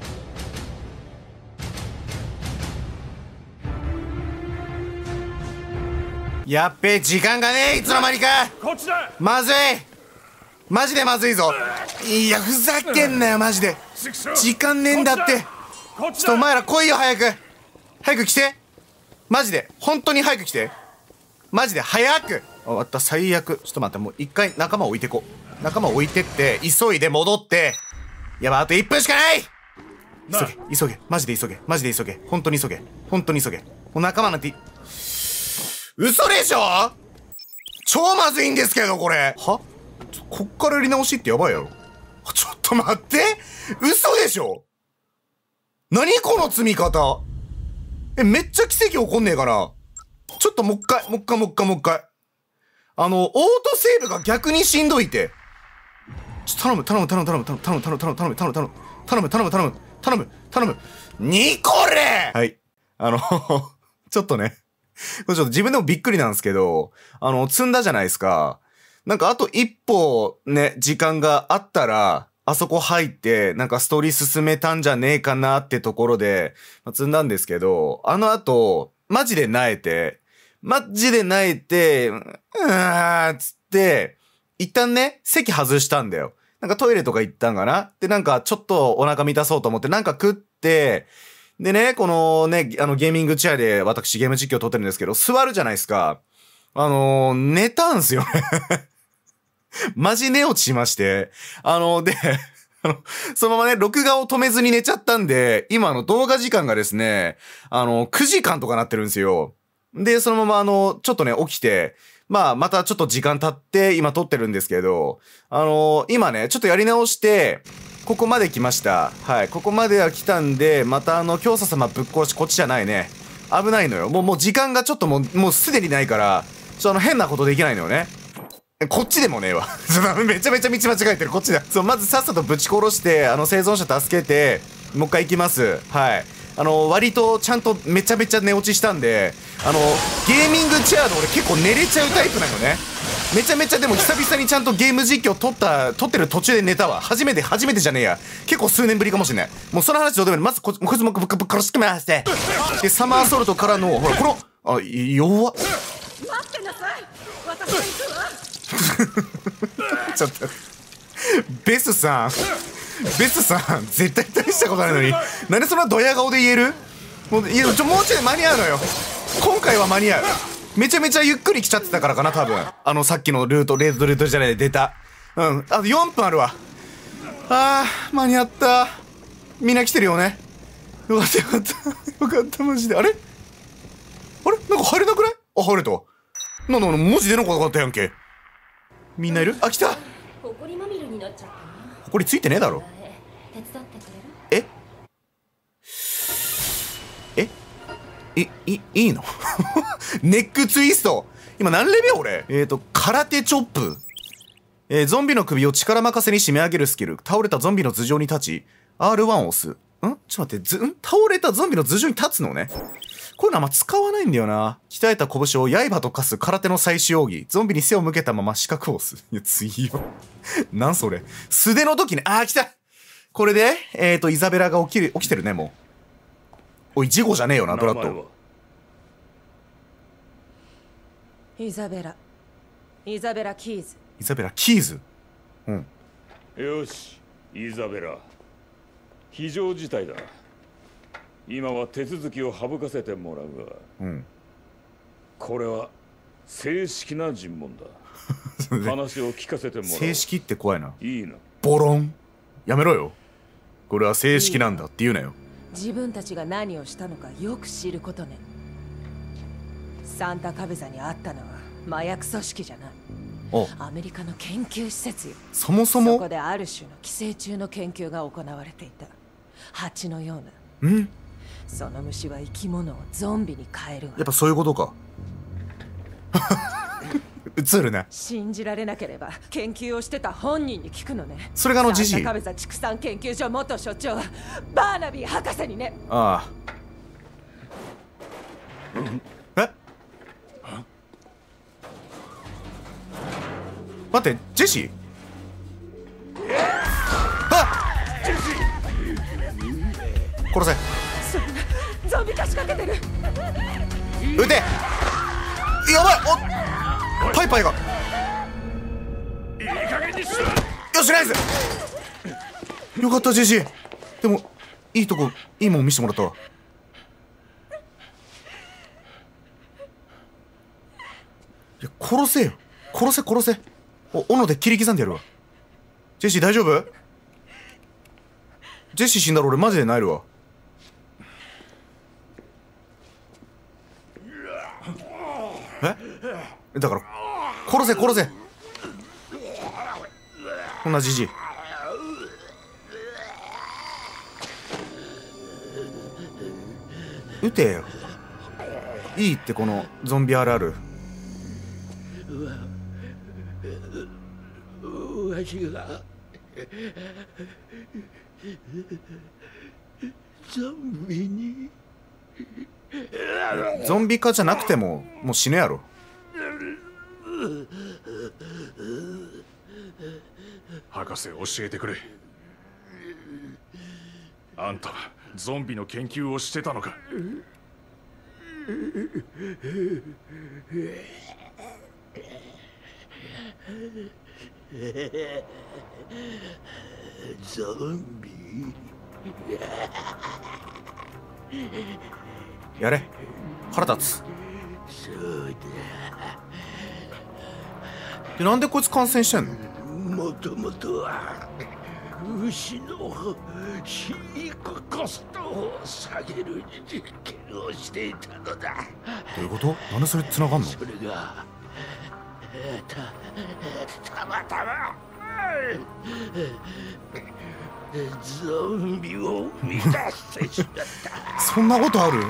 やっべえ、時間がねえ、いつの間にか。 こっちだ。 まずい。マジでまずいぞ。いや、ふざけんなよ、マジで。時間ねえんだって。ちょっとお前ら来いよ、早く来て。マジで、本当に早く来て。マジで早く。終わった、最悪。ちょっと待って、もう一回仲間置いてこう。仲間置いてって、急いで戻って。やばい、あと1分しかない。急げ。マジで急げ。本当に急げ。もう仲間なんて嘘でしょ？超まずいんですけど、これ。こっからやり直しってやばいやろ。ちょっと待って。嘘でしょ？何この積み方。めっちゃ奇跡起こんねえかな。ちょっともう一回。オートセーブが逆にしんどいて。頼む。にこれ！はい。ちょっとね。ちょっと自分でもびっくりなんですけど、積んだじゃないですか。なんかあと一歩ね、時間があったら、あそこ入って、なんかストーリー進めたんじゃねえかなってところで、積んだんですけど、後、マジで萎えて、つって、一旦ね、席外したんだよ。なんかトイレとか行ったんかな？で、なんかちょっとお腹満たそうと思って、なんか食って、でね、このね、ゲーミングチェアで私ゲーム実況撮ってるんですけど、座るじゃないですか。寝たんすよね。マジ寝落ちしまして。で、そのままね、録画を止めずに寝ちゃったんで、今動画時間がですね、9時間とかなってるんですよ。で、そのままちょっとね、起きて、またちょっと時間経って今撮ってるんですけど、今ね、ちょっとやり直して、 ここまで来ました。はい、ここまでは来たんで、また教祖様ぶっ壊し、こっちじゃないね。危ないのよ。もう時間がちょっともうすでにないから、変なことできないのよね。こっちでもねえわ。めちゃめちゃ道間違えてる、こっちだ。そう、まずさっさとぶち殺して、生存者助けて、もう一回行きます。はい。割とちゃんとめちゃめちゃ寝落ちしたんで、ゲーミングチェアで俺結構寝れちゃうタイプなのね。めちゃめちゃでも久々にちゃんとゲーム実況撮ってる途中で寝たわ。初めてじゃねえや。結構数年ぶりかもしれない。もうその話どうでもいい。まずこいつもぶっ殺してきまして。で、サマーソルトからの、ほら、弱っ。 待ってなさい。私が行くわ。 ちょっと。ベスさん、絶対大したことないのに、なんでそんなドヤ顔で言える？もうちょいで間に合うのよ。今回は間に合う。めちゃめちゃゆっくり来ちゃってたからかな、多分。さっきのレードルートじゃないで出た。あと4分あるわ。間に合った。みんな来てるよね。よかった、マジで。あれなんか入れなくない？入れた。文字出なかったやんけ。みんないる？来た。 ほこりまみれになっちゃったな。 ほこりついてねえだろ。 手伝ってくれる？ いいの？ネックツイスト。今何レベル俺？空手チョップ。ゾンビの首を力任せに締め上げるスキル。倒れたゾンビの頭上に立ち、R1 を押す。ちょっと待って、倒れたゾンビの頭上に立つのね。こういうのあんま使わないんだよな。鍛えた拳を刃と化す空手の最終奥義。ゾンビに背を向けたまま四角を押す。いや、強いよ。なんそれ。素手の時ね。来た。これで、イザベラが起きてるね、もう。おい、事故じゃねえよな、ドラッド。 イザベラ・キーズ。 イザベラ・キーズ。 よし、イザベラ。非常事態だ。今は手続きを省かせてもらうが、これは正式な尋問だ。話を聞かせてもらう。 正式って怖いな。 いいな。 ボロン。やめろよ。これは正式なんだって言うなよ。 自分たちが何をしたのかよく知ることね。サンタカベザにあったのは麻薬組織じゃない。アメリカの研究施設よ。 そもそもそこである種の寄生虫の研究が行われていた。蜂のような。その虫は生き物をゾンビに変えるわ。 やっぱそういうことか。映るね。 信じられなければ研究をしてた本人に聞くのね。 それがジジイ。 サンタカベザ畜産研究所元所長バーナビー博士にね。 待って、ジェシー？殺せ。 ゾンビ化仕掛けてる。 撃て。やばい。パイパイが。 いい加減にしろ。 よし、ナイス。よかったジェシー。でもいいもん見せてもらったわ。いや、殺せよ。殺せ。斧で切り刻んでやるわ。ジェシー大丈夫？ジェシー死んだら俺マジで萎えるわ。だから殺せ。こんなジジイ。撃てよ。いいってこのゾンビあるある。わしがゾンビ化じゃなくてももう死ぬやろ。 博士、教えてくれ。あんたはゾンビの研究をしてたのか？ ゾンビやれ。腹立つ。 そうだ。 で、なんでこいつ感染してんの？ もともとは牛の飼育コストを下げる実験をしていたのだ。 どういうこと？なんでそれ繋がんの？ それがたまたまゾンビを生み出してしまった。 そんなことある？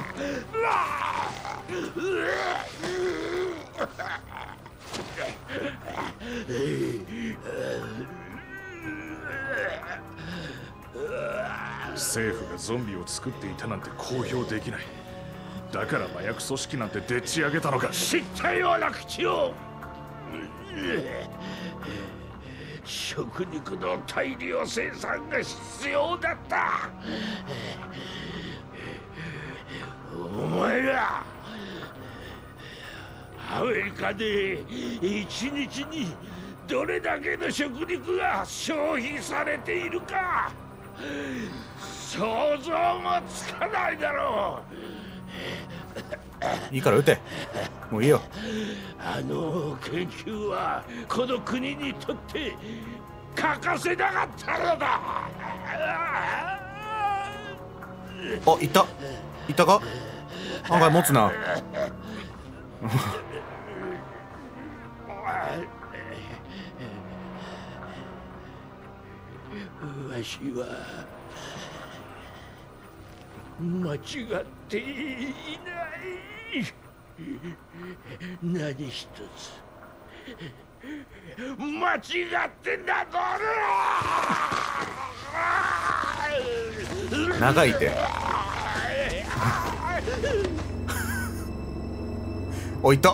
政府がゾンビを作っていたなんて公表できない。だから麻薬組織なんてでっち上げたのか。 知ったような口を。食肉の大量生産が必要だった。お前らアメリカで一日にどれだけの食肉が消費されているか想像もつかないだろう。いいから撃て。もういいよ。 あの研究はこの国にとって欠かせなかったのだ。 あ、いた。いたか。案外持つな。 わしは間違っていない。何一つ間違ってなどる。 長いて。おいた。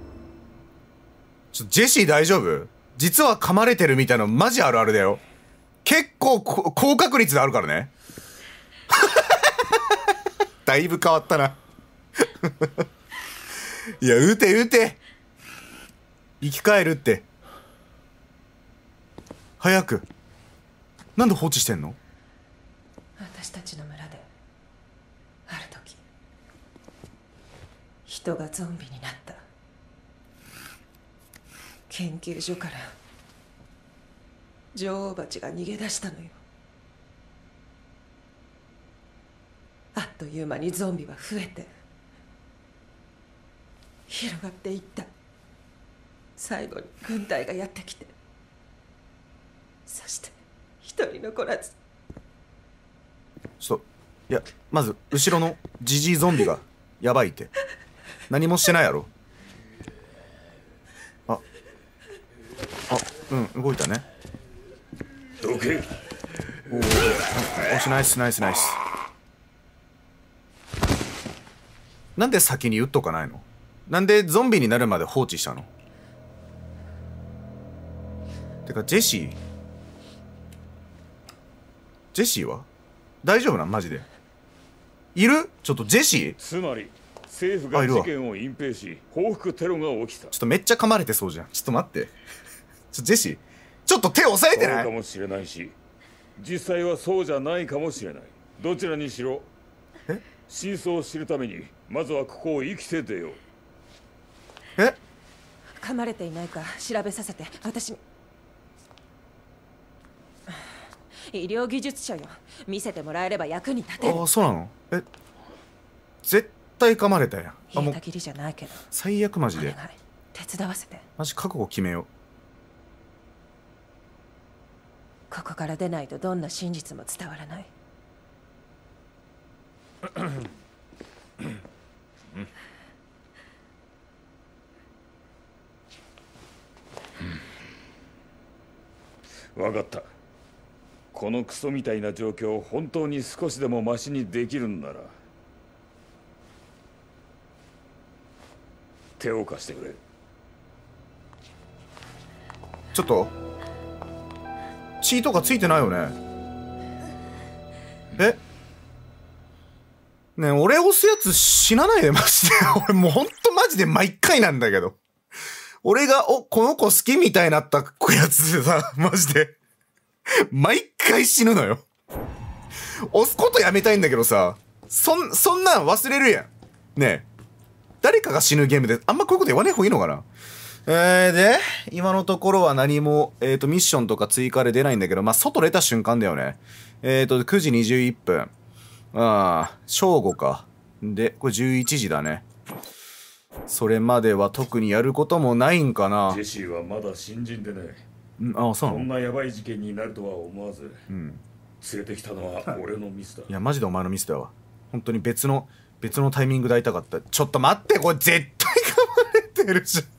ジェシー大丈夫？実は噛まれてるみたいなのマジあるあるだよ。結構高確率であるからね。だいぶ変わったな。いや、撃て撃て。生き返るって。早く。なんで放置してんの？ 私たちの村である時人がゾンビになった。研究所から女王蜂が逃げ出したのよ。あっという間にゾンビは増えて広がっていった。最後に軍隊がやってきて、そして一人残らず。 いや、まず後ろのジジイゾンビがやばいって。何もしてないやろ。動いたね。 どけ。 おし、ナイスナイスナイス。なんで先に撃っとかないの？なんでゾンビになるまで放置したの？てかジェシーは大丈夫なん？マジでいる？ちょっとジェシー？ つまり政府が事件を隠蔽し報復テロが起きた。 ちょっとめっちゃ噛まれてそうじゃん。ちょっと待って。ジェシーちょっと手押さえてない？ そうかもしれないし、実際はそうじゃないかもしれない。どちらにしろ真相を知るためにまずはここを生きて出よう。 噛まれていないか調べさせて。私医療技術者よ。見せてもらえれば役に立てる。 ああ、そうなの？絶対噛まれたやん。 言えたきりじゃないけど最悪マジで。 お願い手伝わせて。 マジ覚悟決めよう。 ここから出ないとどんな真実も伝わらない。 分かった。このクソみたいな状況を本当に少しでもマシにできるんなら手を貸してくれ。 ちょっと血とかついてないよね。ねえ、俺押すやつ死なないでマジで。俺もうほんとマジで毎回なんだけど。俺がこの子好きみたいになったやつでさ、マジで毎回死ぬのよ。押すことやめたいんだけどさ、そんなん忘れるやん。ねえ、誰かが死ぬゲームであんまこういうこと言わねえ方がいいのかな。で今のところは何もミッションとか追加で出ないんだけど、まあ外出た瞬間だよね。9時21分。正午か。でこれ11時だね。それまでは特にやることもないんかな。 ジェシーはまだ新人でね。 あ、そうなの。 こんなヤバい事件になるとは思わず、連れてきたのは俺のミスだ。 いやマジでお前のミスだわ。本当に別のタイミングで会いたかった。ちょっと待って、これ絶対噛まれてるじゃん。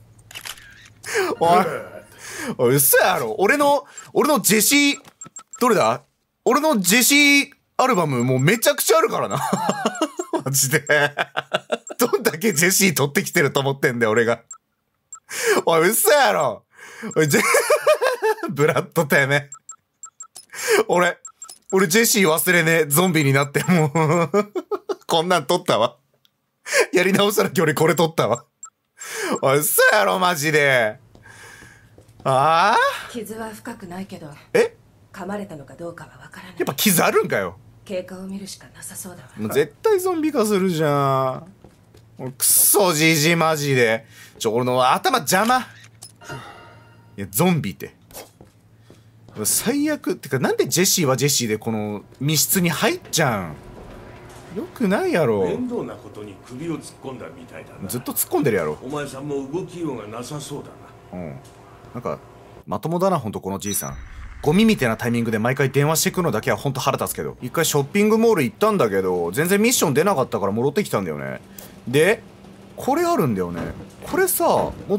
おい、嘘やろ。俺のジェシー、どれだ？俺のジェシーアルバムもうめちゃくちゃあるからな。マジで。どんだけジェシー取ってきてると思ってんだよ、俺が。おい、嘘やろ。おい、ブラッドてめえ。俺ジェシー忘れねえ。ゾンビになってもう。こんなん撮ったわ。やり直したら俺これ撮ったわ。おい、嘘やろ、マジで。ああ。 傷は深くないけど。噛まれたのかどうかはわからない。 やっぱ傷あるんかよ。 経過を見るしかなさそうだわ。 もう絶対ゾンビ化するじゃん。クソじじマジで。俺の頭邪魔。いや、ゾンビって。最悪。ってか、なんでジェシーはジェシーでこの密室に入っちゃうん？よくないやろ。 面倒なことに首を突っ込んだみたいだな。 ずっと突っ込んでるやろ。 お前さんも動きようがなさそうだな。 なんか、まともだな、ほんとこのじいさん。ゴミみたいなタイミングで毎回電話してくるのだけはほんと腹立つけど。一回ショッピングモール行ったんだけど、全然ミッション出なかったから戻ってきたんだよね。で、これあるんだよね。これさ、持って、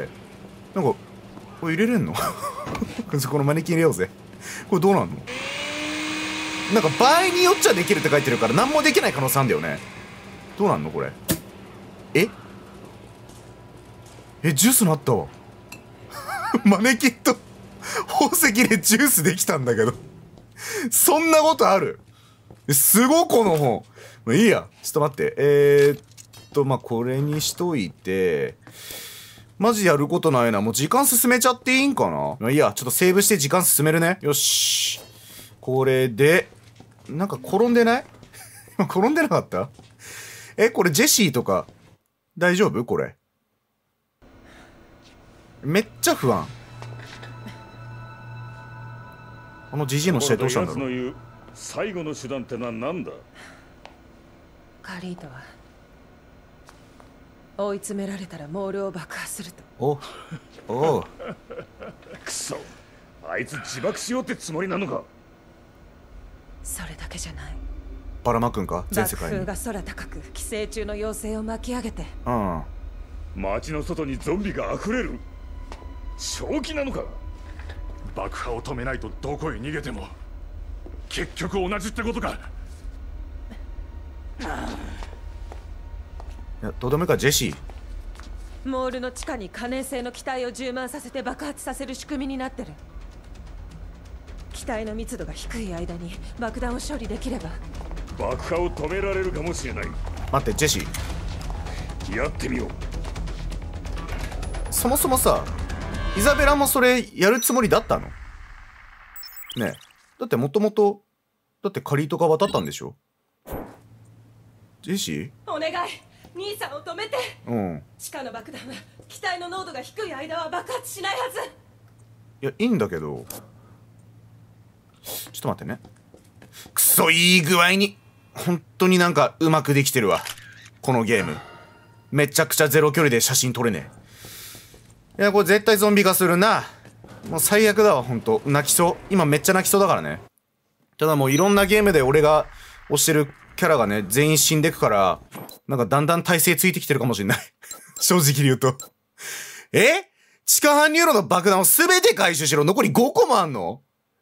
なんか、これ入れれんの？このマネキン入れようぜ。これどうなんの？なんか場合によっちゃできるって書いてるから何もできない可能性あるんだよね。どうなんのこれ。ジュースなったわ。マネキンと宝石でジュースできたんだけど。そんなことある？すごいこの本。まあ、いいや。ちょっと待って。まあ、これにしといて。マジやることないな。もう時間進めちゃっていいんかな？まあ、いいや。ちょっとセーブして時間進めるね。よし。これで、なんか転んでない？転んでなかった？これジェシーとか、大丈夫？これ。めっちゃ不安。このジジイの死体どうしたんだろう。 言う最後の手段ってのは何だ？ カリートは追い詰められたらモールを爆破すると。 おう。 くそ、あいつ自爆しようってつもりなのか？ それだけじゃない。 ばらまくんか？全世界に。 爆風が空高く寄生虫の妖精を巻き上げて。 街の外にゾンビが溢れる。正気なのか？ 爆破を止めないとどこへ逃げても結局同じってことか。 いや、とどめかジェシー。モールの地下に可燃性の気体を充満させて爆発させる仕組みになってる。気体の密度が低い間に爆弾を処理できれば爆破を止められるかもしれない。 待って、ジェシーやってみよう。 そもそもさ、イザベラもそれやるつもりだったの？ねえ、だってもともとだってカリートが渡ったんでしょ？ジェシー、 お願い、兄さんを止めて。地下の爆弾は気体の濃度が低い間は爆発しないはず。 いや、いいんだけど、ちょっと待ってね。くそ、いい具合に本当になんかうまくできてるわ、このゲーム。めちゃくちゃゼロ距離で写真撮れねえ。いや、これ絶対ゾンビ化するな。もう最悪だわ、ほんと。泣きそう。今めっちゃ泣きそうだからね。ただもういろんなゲームで俺が推してるキャラがね、全員死んでくから、なんかだんだん体勢ついてきてるかもしんない。正直に言うと。地下搬入路の爆弾を全て回収しろ。残り5個もあんの？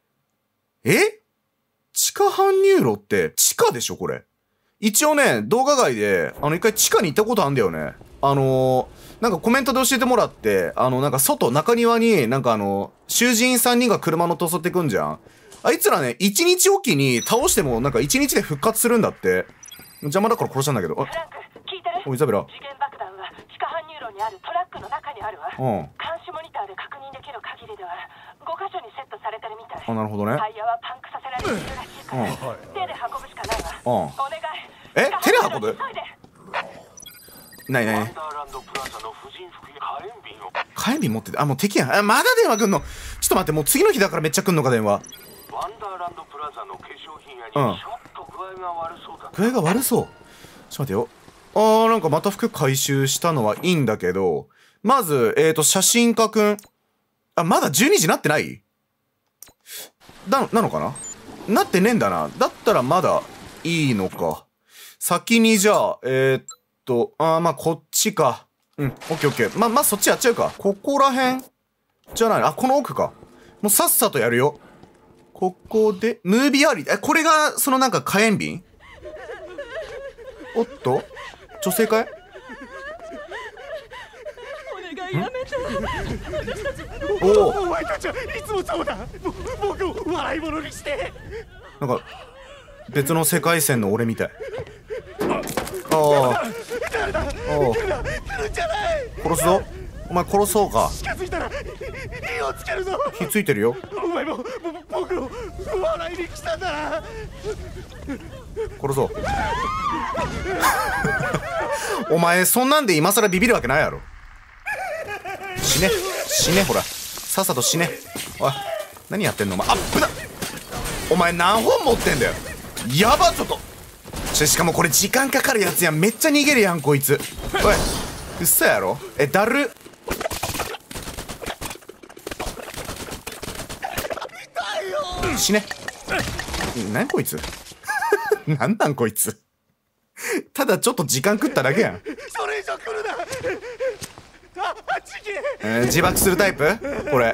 地下搬入路って地下でしょこれ。一応ね、動画外で、一回地下に行ったことあんだよね。なんかコメントで教えてもらって、なんか中庭に、なんか囚人3人が車乗って襲ってくんじゃん。あいつらね、1日おきに倒しても、なんか1日で復活するんだって。邪魔だから殺したんだけど。 フランク、聞いてる？ おい、イザベラ。 時限爆弾は地下搬入路にあるトラックの中にあるわ。監視モニターで確認できる限りでは、5箇所にセットされてるみたい。 なるほどね。 タイヤはパンクさせられているらしいから、手で運ぶしかないわ。お願い。 手で運ぶ？ないない。火炎瓶持ってて、もう敵やん。まだ電話来んの？ちょっと待って、もう次の日だからめっちゃ来んのか、電話。 ワンダーランドプラザの化粧品屋にちょっと具合が悪そうだ。 具合が悪そう。ちょっと待ってよ。なんかまた服回収したのはいいんだけど、まず、写真家くん。 あ、まだ12時なってない？なのかな？なってねえんだな。だったらまだいいのか。先にじゃあ、まあ、こっちか。うん、オッケーオッケー。まあ、そっちやっちゃうか。ここら辺じゃない。あ、この奥か。もうさっさとやるよ。ここで、ムービーアリー。これが、そのなんか火炎瓶？おっと？女性かい？ やめて。私たち。 お前たちはいつもそうだ。僕を笑い物にして。 なんか別の世界線の俺みたい。ああ。 誰だ？来るんじゃない。 殺すぞ。お前殺そうか。 近づいたら火をつけるぞ。 火ついてるよ。 お前も僕を笑いに来たんだ。 殺そう。お前そんなんで今更ビビるわけないやろ。死ね、ほら。さっさと死ね。おい、何やってんのお前。あっぶな。お前何本持ってんだよ。やば、ちょっと。しかもこれ時間かかるやつやん。めっちゃ逃げるやんこいつ。おい、うっそやろ。だる。死ね。何こいつ。なんなんこいつ。ただちょっと時間食っただけやん。 それ以上来るな。 自爆するタイプ？これ。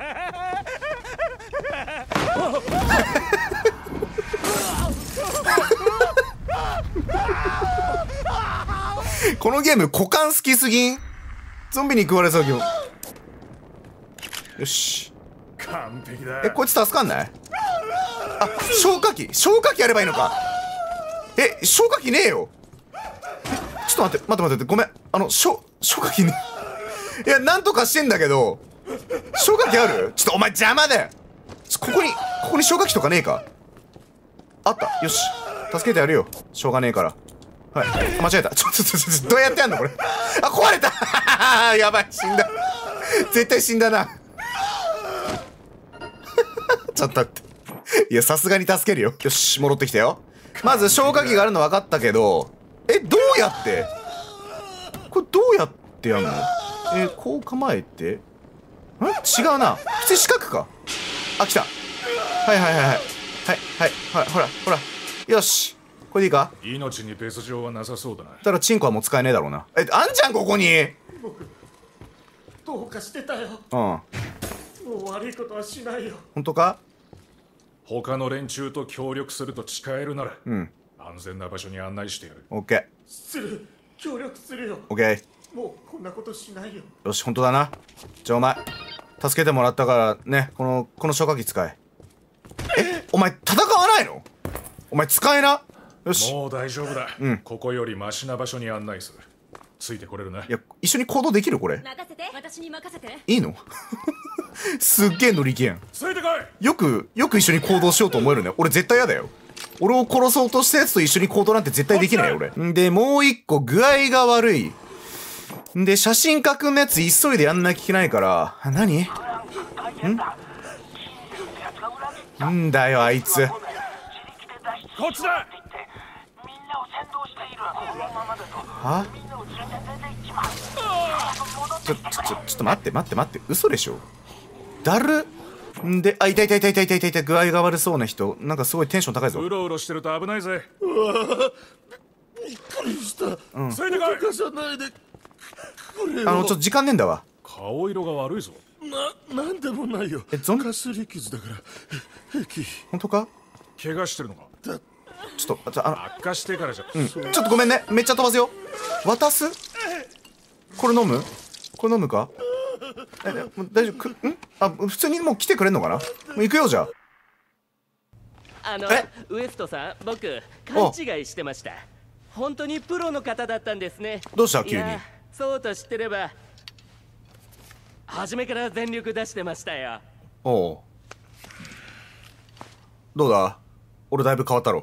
このゲーム股間好きすぎん？ゾンビに食われそうけど。よし。 完璧だ。 こいつ助かんない？あ、消火器やればいいのか。消火器ねえよ。ちょっと待ってごめん。消火器ね。いや、なんとかしてんだけど。消火器ある？ちょっとお前邪魔だよ。ここに消火器とかねえか？あった。よし。助けてやるよ。しょうがねえから。はい。間違えた。ちょっと、どうやってやんのこれ。あ、壊れたやばい、死んだ。絶対死んだな。ちょっと待って。いや、さすがに助けるよ。よし、戻ってきたよ。まず消火器があるの分かったけど、どうやってこれどうやってやんの？こう構えて、違うな。普通四角か。あ、来た。はい、ほら。よし。これでいいか？ 命に別状はなさそうだな。 ただチンコはもう使えねえだろうな。あんちゃんここに。 僕どうかしてたよ。 もう悪いことはしないよ。 本当か？ 他の連中と協力すると誓えるなら、安全な場所に案内してやる。 オッケー。協力するよ。 オッケー。 もうこんなことしないよ。 よし、本当だな。じゃあお前助けてもらったからね、この消火器使え。お前戦わないの？お前使えな。よし。 もう大丈夫だ。ここよりマシな場所に案内する。ついてこれるな。 いや、一緒に行動できるこれ。 任せて。私に任せて。 いいの？すっげえ乗り気やん。 ついてこい。 よく一緒に行動しようと思えるね。俺絶対嫌だよ。俺を殺そうとしたやつと一緒に行動なんて絶対できないよ俺。で、もう一個具合が悪い。で、写真家くんのやつ急いでやんなきゃいけないから。何？んだよあいつ。 こっちだ。 は？ちょっと待って。嘘でしょ？だる？んで、いた。具合が悪そうな人。なんかすごいテンション高いぞ。 うろうろしてると危ないぜ。 びっくりした。 ついてこい。 脅かさないで。 ちょっと時間ねえんだわ。 顔色が悪いぞ。 なんでもないよ。かすり傷だから平気。 本当か？ 怪我してるのか？ ちょっと悪化してからじゃ。 ちょっとごめんね。めっちゃ飛ばすよ。渡す？これ飲むか？大丈夫？普通にもう来てくれんのかな？もう行くよじゃあ。 ウエストさん、僕勘違いしてました。本当にプロの方だったんですね。 どうした急に？ そうと知ってれば初めから全力出してましたよ。 おう。どうだ？俺だいぶ変わったろ。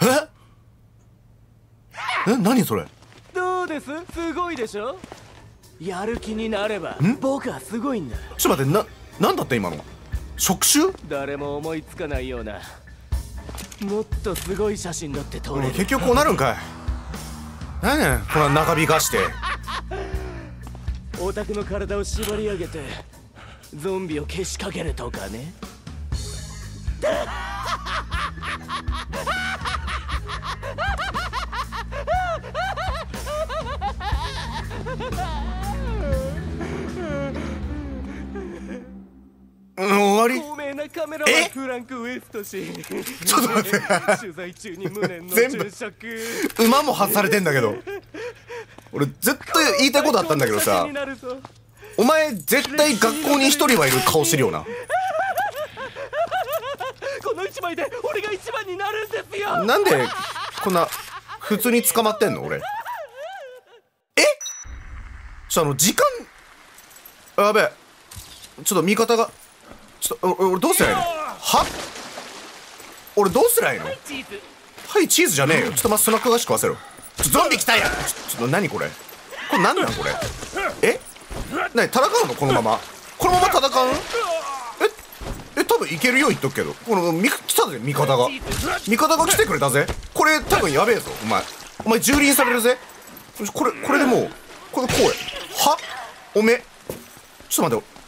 何それ？ どうです？すごいでしょ？やる気になれば僕はすごいんだ。 ちょっと待って、なんだって今の？触手？ 誰も思いつかないようなもっとすごい写真だって撮れる。 結局こうなるんかい。何やねんこんな長引かして。 オタクの体を縛り上げてゾンビをけしかけるとかね。 終わり。 透明なカメラはフランク・ウェスト氏。 ちょっと待って。 取材中に無念の昼食。 馬も外されてんだけど。俺ずっと言いたいことあったんだけどさ、お前絶対学校に一人はいる顔してるよな。 この一枚で俺が一番になるんですよ。 なんでこんな普通に捕まってんの俺。時間やべえ。ちょっと味方がちょっと俺どうすりゃいいの。は俺どうすりゃいいの。はいチーズじゃねえよ。ちょっとスナック菓子食わせろ。ゾンビ来たやん。ちょっと何これ。これ何なんこれ。何戦うのこのまま。このまま戦う。多分いけるよ言っとくけど。この来たぜ味方が。味方が来てくれたぜ。これ多分やべえぞお前蹂躙されるぜ。これでもうこれこうや。はおめちょっと待って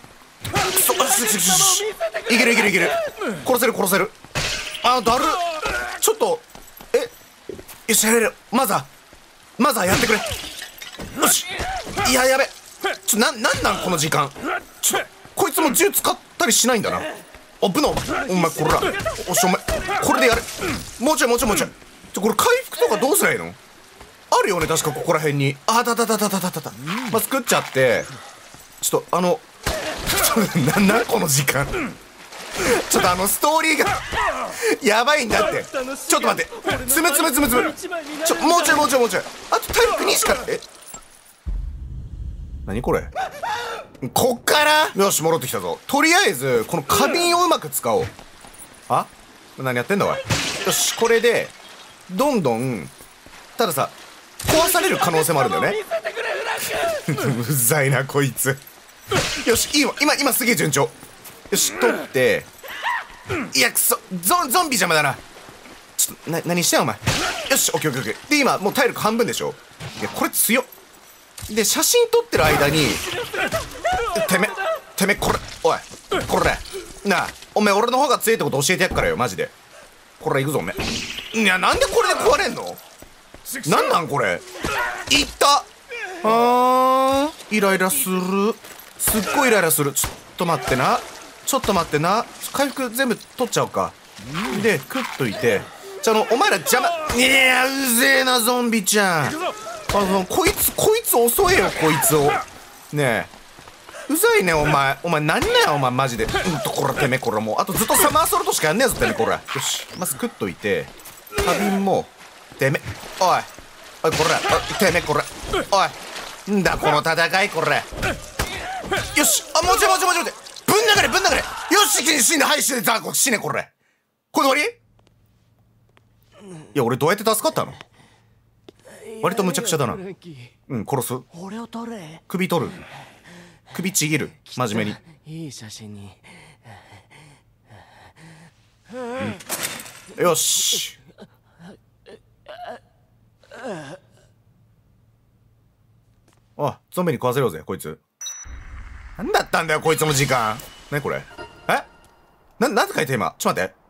いける殺せる。だる。ちょっとよしやれる。まずはやってくれ。よし。やべ。なんなんこの時間。こいつも銃使ったりしないんだな。危なお前これら。おしお前これでやれ。もうちょいこれ回復とかどうすりゃいいの。あるよね確かここら辺に。作っちゃってちょっとなんこの時間。ちょっとストーリーがやばいんだって。ちょっと待って。つむもうちょいあと体力2しか。何これ。こっからよし戻ってきたぞ。とりあえずこの花瓶をうまく使おう。何やってんだおい。よしこれでどんどんたださ壊される可能性もあるんだよね。うざいなこいつ。よしいいわ。今すげえ順調。よし取っていやくそゾンビ邪魔だな。ちょっと何してんお前。よしオッケーで今もう体力半分でしょ。いやこれ強っ。で写真撮ってる間にてめこれおいこれなあお前俺の方が強いってこと教えてやっからよマジで。これいくぞおめ。いやなんでこれで壊れんの。なんこれ。いったイライラする。すっごいイライラする。ちょっと待ってな回復全部取っちゃおうか。で食っといてお前ら邪魔。いやうぜえなゾンビちゃん。こいつ襲えよこいつを。ねえうざいねお前何なんやお前マジで。これこれもうあとずっとサマーソルトしかやんねえぞこれ。よしまず食っといて花瓶もおいこれおいんだこの戦いこれ。よしもちぶん殴れ。よし死んではい死ね死ねこれで終わり。いや俺どうやって助かったの。割と無茶苦茶だな。殺す。 俺を取れ。 首取る。首ちぎる真面目に。 いい写真に。 よしゾンビに食わせようぜこいつ。何だったんだよこいつの時間。何これ。なんて書いて今。ちょっと待って。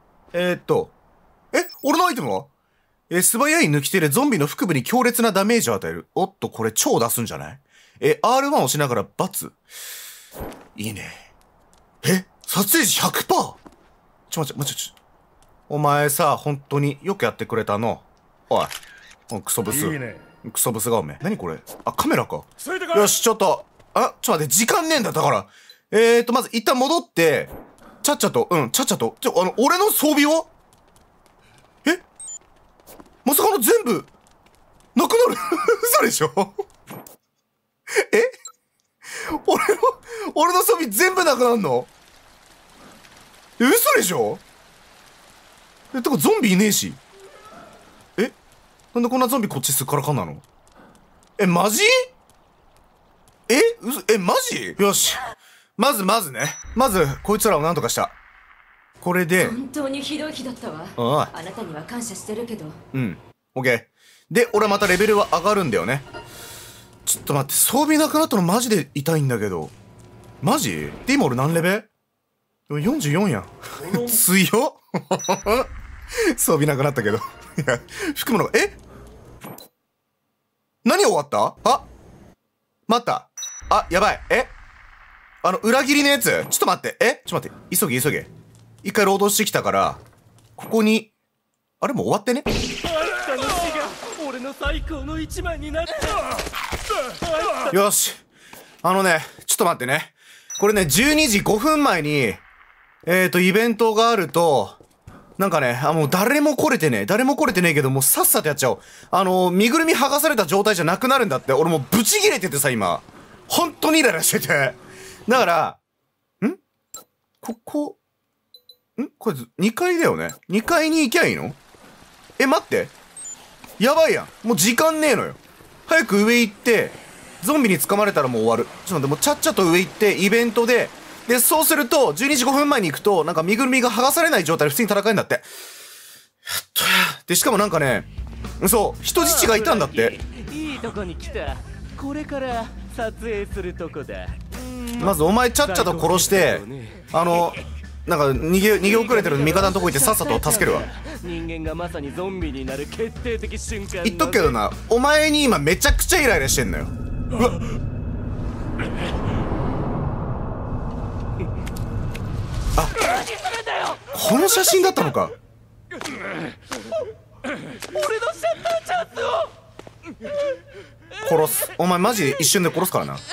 俺のアイテムは素早い抜き手でゾンビの腹部に強烈なダメージを与える。おっとこれ超出すんじゃない。R1 をしながら×。いいね。撮影時 100%。待ちお前さ本当によくやってくれたの。おいクソブス。いいね。クソブスがおめえ。何これ。カメラか。よしちょっと待って時間ねえんだ。だからまず一旦戻ってちゃっちゃと俺の装備はまさかの全部なくなる。嘘でしょ。俺の装備全部なくなるの。嘘でしょ。てかゾンビいねえし。なんでこんなゾンビこっちすっからかんなの。マジ。マジ。よしまずこいつらをなんとかした。これで本当にひどい日だったわ。あなたには感謝してるけど。 オッケー。で俺はまたレベルは上がるんだよね。ちょっと待って装備なくなったのマジで痛いんだけど。 マジで今俺何レベ ?44 やん。強っ装備なくなったけど。いや、含むのが、何終わった？あ、待った。あ、やばい。裏切りのやつ？ちょっと待って。ちょっと待って。急げ急げ。一回労働してきたから、ここに、あれもう終わってね。 俺の最高の一枚になった。 よし。ちょっと待ってね。これね、12時5分前に、イベントがあると、なんかね、もう誰も来れてねえけど、もうさっさとやっちゃおう。身ぐるみ剥がされた状態じゃなくなるんだって。俺もうブチ切れててさ、今。本当にイライラしてて。だから、これ2階だよね。2階に行きゃいいの？待って。やばいやん。もう時間ねえのよ。早く上行って、ゾンビに掴まれたらもう終わる。ちょっと待って、もうちゃっちゃと上行って、イベントで、そうすると、12時5分前に行くと、なんか身ぐるみが剥がされない状態で普通に戦えるんだって。やっとや。で、しかもなんかね、そう、人質がいたんだって。 いいとこに来た。これから撮影するとこだ。 まずお前ちゃっちゃと殺して、なんか逃げ遅れてる味方のとこ行ってさっさと助けるわ。 人間がまさにゾンビになる決定的瞬間。 言っとくけどな、お前に今めちゃくちゃイライラしてんのよ。うわっ。あ、この写真だったのか。 俺のシャッターチャンスを殺す。お前マジで一瞬で殺すからな。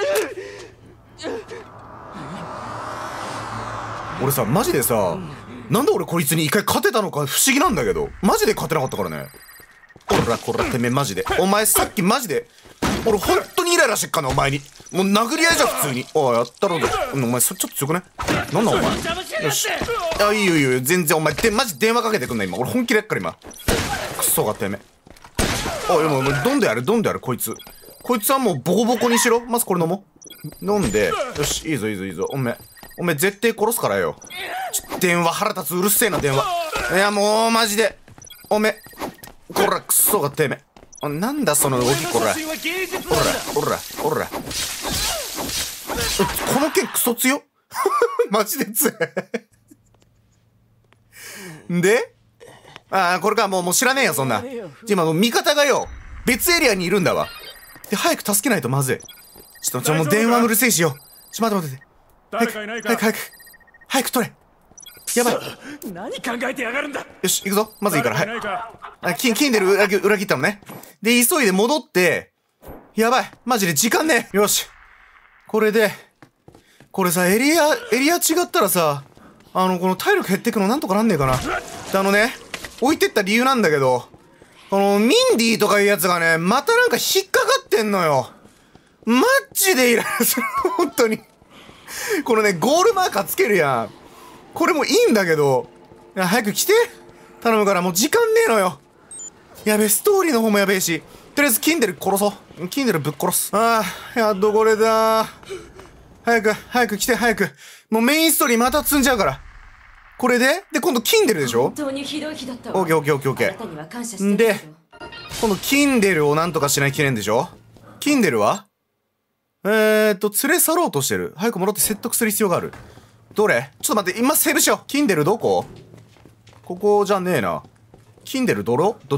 俺さ、マジでさ、なんで俺こいつに一回勝てたのか不思議なんだけど、マジで勝てなかったからね。こらてめえマジで。お前さっきマジで、俺本当にイライラしてっかな、お前に。もう殴り合いじゃん普通に。やったろう。お前それちょっと強くね。なんだお前。よし。いいよ全然お前マジ電話かけてくんな今。俺本気でやっから今。クソがてめえ。もうどんどんやるこいつはもうボコボコにしろ。まずこれ飲もう。飲んで、よし、いいぞ。おめえ絶対殺すからよ。電話腹立つ、うるせえな電話。いやもうマジで。こらクソがてめえ。なんだその動き。こら。この剣クソ強マジで強いで、これか。もう知らねえよそんな。今もう味方がよ別エリアにいるんだわ。で早く助けないとまずい。もう電話うるせえしよ。待って。 誰かいないか。 早く取れ。やばい。 何考えてやがるんだ。 よし行くぞ。まずいいから。はい。キンデル裏切ったのね。で急いで戻って。やばいマジで時間ねえ。よし。これさエリア違ったらさ、この体力減ってくのなんとかなんねえかな。で置いてった理由なんだけど、このミンディとかいうやつがね、またなんか引っかかってんのよ。マジでイライラする本当に。このねゴールマーカーつけるやん。これもいいんだけど、早く来て頼むから。もう時間ねえのよ。やべえ、ストーリーの方もやべえし。とりあえずキンデル殺そう。キンデルぶっ殺す。やっとこれだ。早く来て早く。もうメインストーリーまた積んじゃうから。これで今度キンデルでしょ。 本当にひどい日だったわ。 オッケー。で今度キンデルをなんとかしないといけないんでしょ。キンデルは連れ去ろうとしてる。早く戻って説得する必要がある。どれ？ちょっと待って、今セーブしよう。キンデルどこ？ここじゃねえな。キンデル泥っつ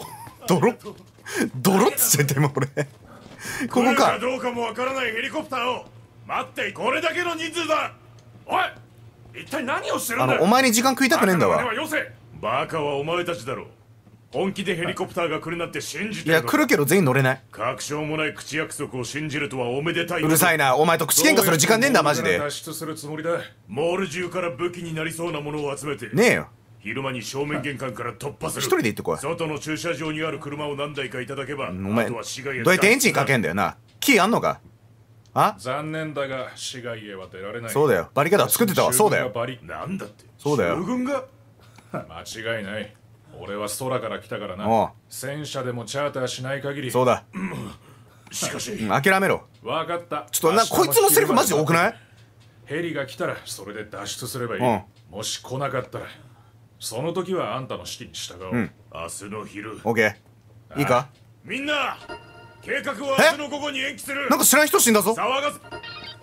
ってても俺。ここか。 どうかもわからないヘリコプターを待って、これだけの人数だ。おい！一体何をしてるんだ。 お前に時間食いたくねえんだわ。 バカはお前たちだろう。本気でヘリコプターが来るなんて信じてる。 いや来るけど全員乗れない。 確証もない口約束を信じるとはおめでたい。 うるさいな。お前と口喧嘩する時間ねえんだマジで。 脱出するつもりだ。 モール中から武器になりそうなものを集めてねえよ。 昼間に正面玄関から突破する。 一人で行ってこい。 外の駐車場にある車を何台かいただけば、 お前あとは市街へ。 どうやってエンジンかけんだよな。キーあんのか。 残念だが市街へは出られない。 そうだよ。バリケード作ってたわ。そうだよ。 なんだって。 そうだよ。 将軍が間違いない。俺は空から来たからな。戦車でもチャーターしない限り。 そうだ。 しかし諦めろ。 分かった。 ちょっとこいつのセリフマジで多くない？ ヘリが来たらそれで脱出すればいい。もし来なかったらその時はあんたの指揮に従おう。 明日の昼。 オッケー。いいか？ みんな計画は明日の午後に延期する。 なんか知らん人死んだぞ。 騒がず。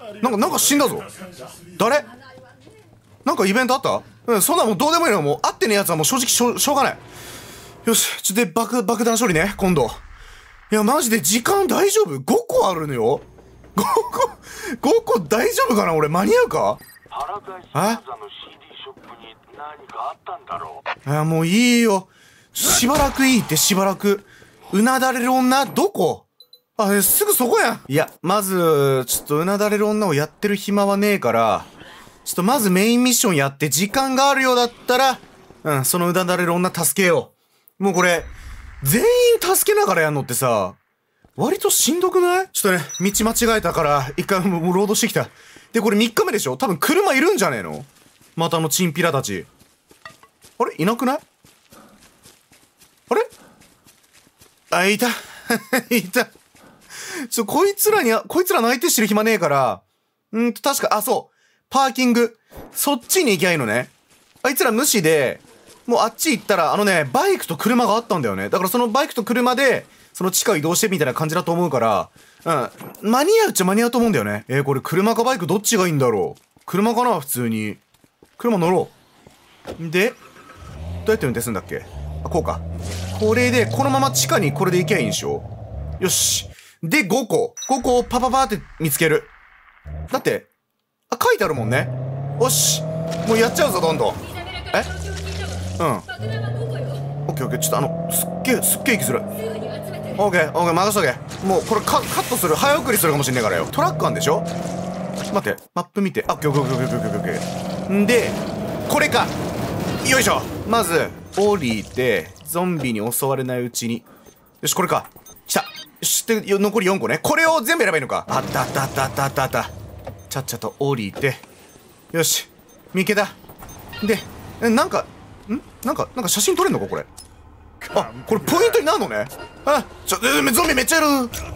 なんか死んだぞ。誰？なんかイベントあった？うん、そんなもうどうでもいいの。もう会ってねえやつはもう正直しょうがない。よし、ちょっと爆弾処理ね、今度。いや、マジで時間大丈夫？ 5 個あるのよ。5個大丈夫かな俺、間に合うか？ パラダイスプラザの CD ショップに何かあったんだろう。 いや、もういいよ。しばらくいいって、しばらく。うなだれる女、どこ？あ、すぐそこやん。いや、まず、ちょっとうなだれる女をやってる暇はねえから、ちょっとまずメインミッションやって時間があるようだったら、うん、そのうなだれる女助けよう。もうこれ、全員助けながらやんのってさ、割としんどくない？ちょっとね、道間違えたから、一回もうロードしてきた。で、これ3日目でしょ？多分車いるんじゃねえの？またチンピラたち。あれ？いなくない？あれ？あ、いた。いた。こいつらの相手してる暇ねえから、確か、あ、そう。パーキング。そっちに行きゃいいのね。あいつら無視で、もうあっち行ったら、バイクと車があったんだよね。だからそのバイクと車で、その地下を移動してみたいな感じだと思うから、間に合うっちゃ間に合うと思うんだよね。これ車かバイクどっちがいいんだろう。車かな普通に。車乗ろう。で、どうやって運転するんだっけ？あ、こうか。これで、このまま地下にこれで行けばいいんでしょ？よし。で、5個をパパパーって見つける。だって、あ、書いてあるもんね。よし。もうやっちゃうぞ、どんどん。うん。オッケーオッケー。ちょっとすっげえ息する。オッケー、任しとけ。もうこれカットする。早送りするかもしんねえからよ。トラックあんでしょ？待って、マップ見て。あ、オッケー。んで、これか。よいしょ。まず、降りて、ゾンビに襲われないうちに。よし、これか。来た。よし、で、残り4個ね。これを全部選べばいいのか。あった。ちゃっちゃと降りて。よし。見つけた。で、なんか写真撮れんのかこれ。あ、これポイントになるのね。あ、ゾンビめっちゃいる。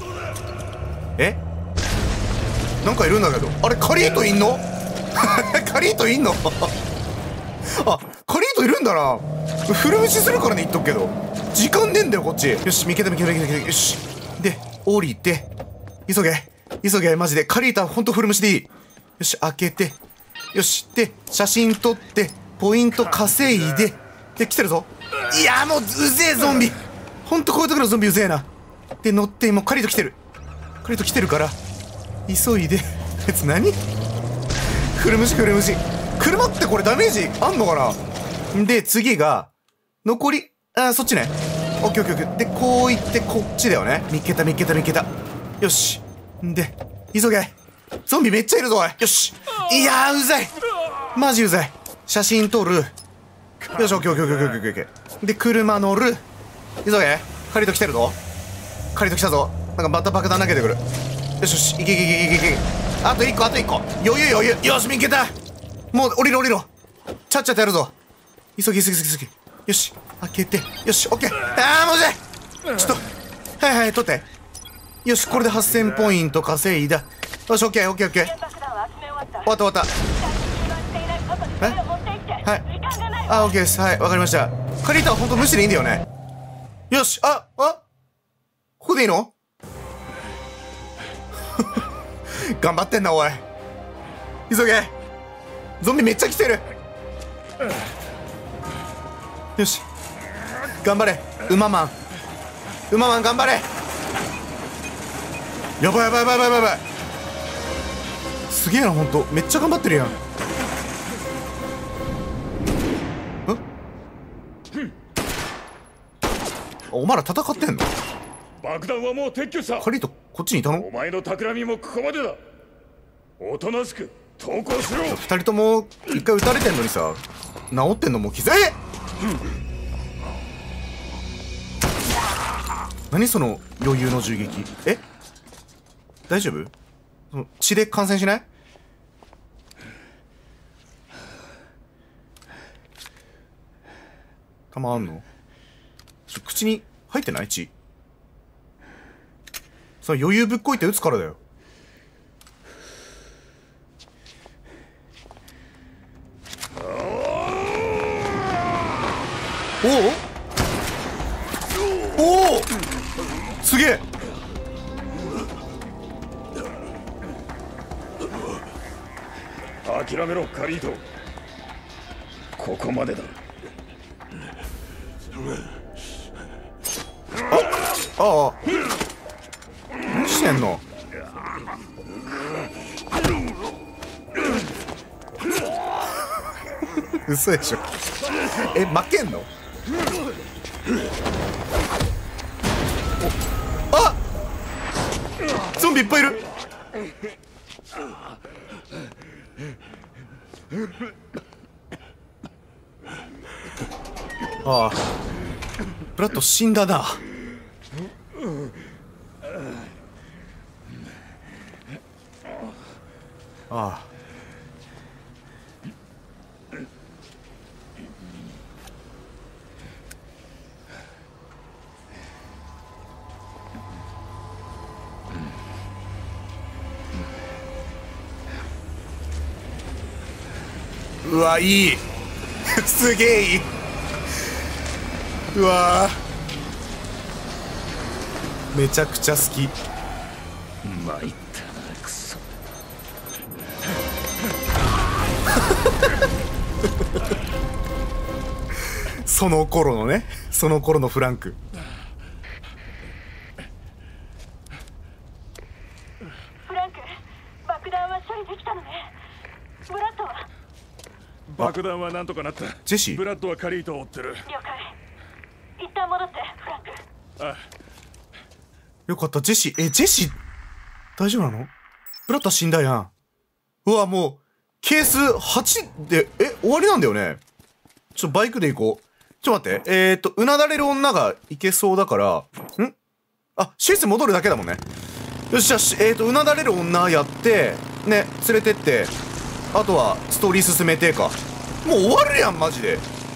なんかいるんだけど。あれ、カリートいんの？カリートいんの？あ、カリートいるんだな。古虫するからね、言っとくけど。時間ねえんだよ、こっち。よし、見つけた。よし。で、降りて。急げ、マジで。カリートはほんと古虫でいい。よし、開けて。よし、で、写真撮って、ポイント稼いで。で、来てるぞ。いやーもう、うぜえゾンビ。ほんとこういう時のゾンビうぜえな。で、乗って、もうカリート来てる。から、急いで。こいつ何？古虫。車ってこれダメージあんのかな？で、次が、残り、そっちね。オッケー。で、こう行って、こっちだよね。見っけた。よし。で、急げ。ゾンビめっちゃいるぞ、おい。よし。いやー、うざい。マジうざい。写真撮る。よし、オッケー。で、車乗る。急げ。カリート来てるぞ。カリート来たぞ。なんかまた爆弾投げてくる。よし、いけ。あと1個。余裕。よし、見っけた。もう降りろ。ちゃっちゃとやるぞ。急げ。よし、開けて。よし、オッケー。あー、もううざい。ちょっと。はい、取って。よし、これで8000ポイント稼いだ。よし、オッケー。終わった。はい。あ、オッケーです。はい、わかりました。カリータはほんと無視でいいんだよね。よし、ここでいいの？頑張ってんな、おい。急げ。ゾンビめっちゃ来てる。よし。頑張れ。馬マン頑張れ。やばい。すげえな、ほんと。めっちゃ頑張ってるやん。お前ら戦ってんの？ 爆弾はもう撤去した。 カリートこっちにいたの？ お前の企みもここまでだ。おとなしく投降しろ。 二人とも一回撃たれてんのにさ、治ってんのも気づい。何その余裕の銃撃。大丈夫？その血で感染しない？弾あんの？口に入ってない？血。その余裕ぶっこいて撃つからだよ。おおすげえ。 諦めろカリート。ここまでだ。 ああ、何してんの。嘘でしょ。負けんの。あ、ゾンビいっぱいいる。ああ、ブラッド死んだな。ああ、うわ、いいすげえいい。うわめちゃくちゃ好き。 参ったな、クソ。 その頃のね、その頃のフランク。 フランク、爆弾は処理できたのね。ブラッドは？ 爆弾はなんとかなった。 ジェシー。 ブラッドはカリートを追ってる。 了解。一旦戻ってフランク。 あ、 よかった。ジェシー、ジェシー大丈夫なの？ブラッド死んだやん。うわ、もうケース8で終わりなんだよね。ちょっとバイクで行こう。ちょっと待って、うなだれる女が行けそうだから、あ、施設戻るだけだもんね。よし、じゃあ、うなだれる女やって、ね、連れてって、あとはストーリー進めてか。もう終わるやん、マジで。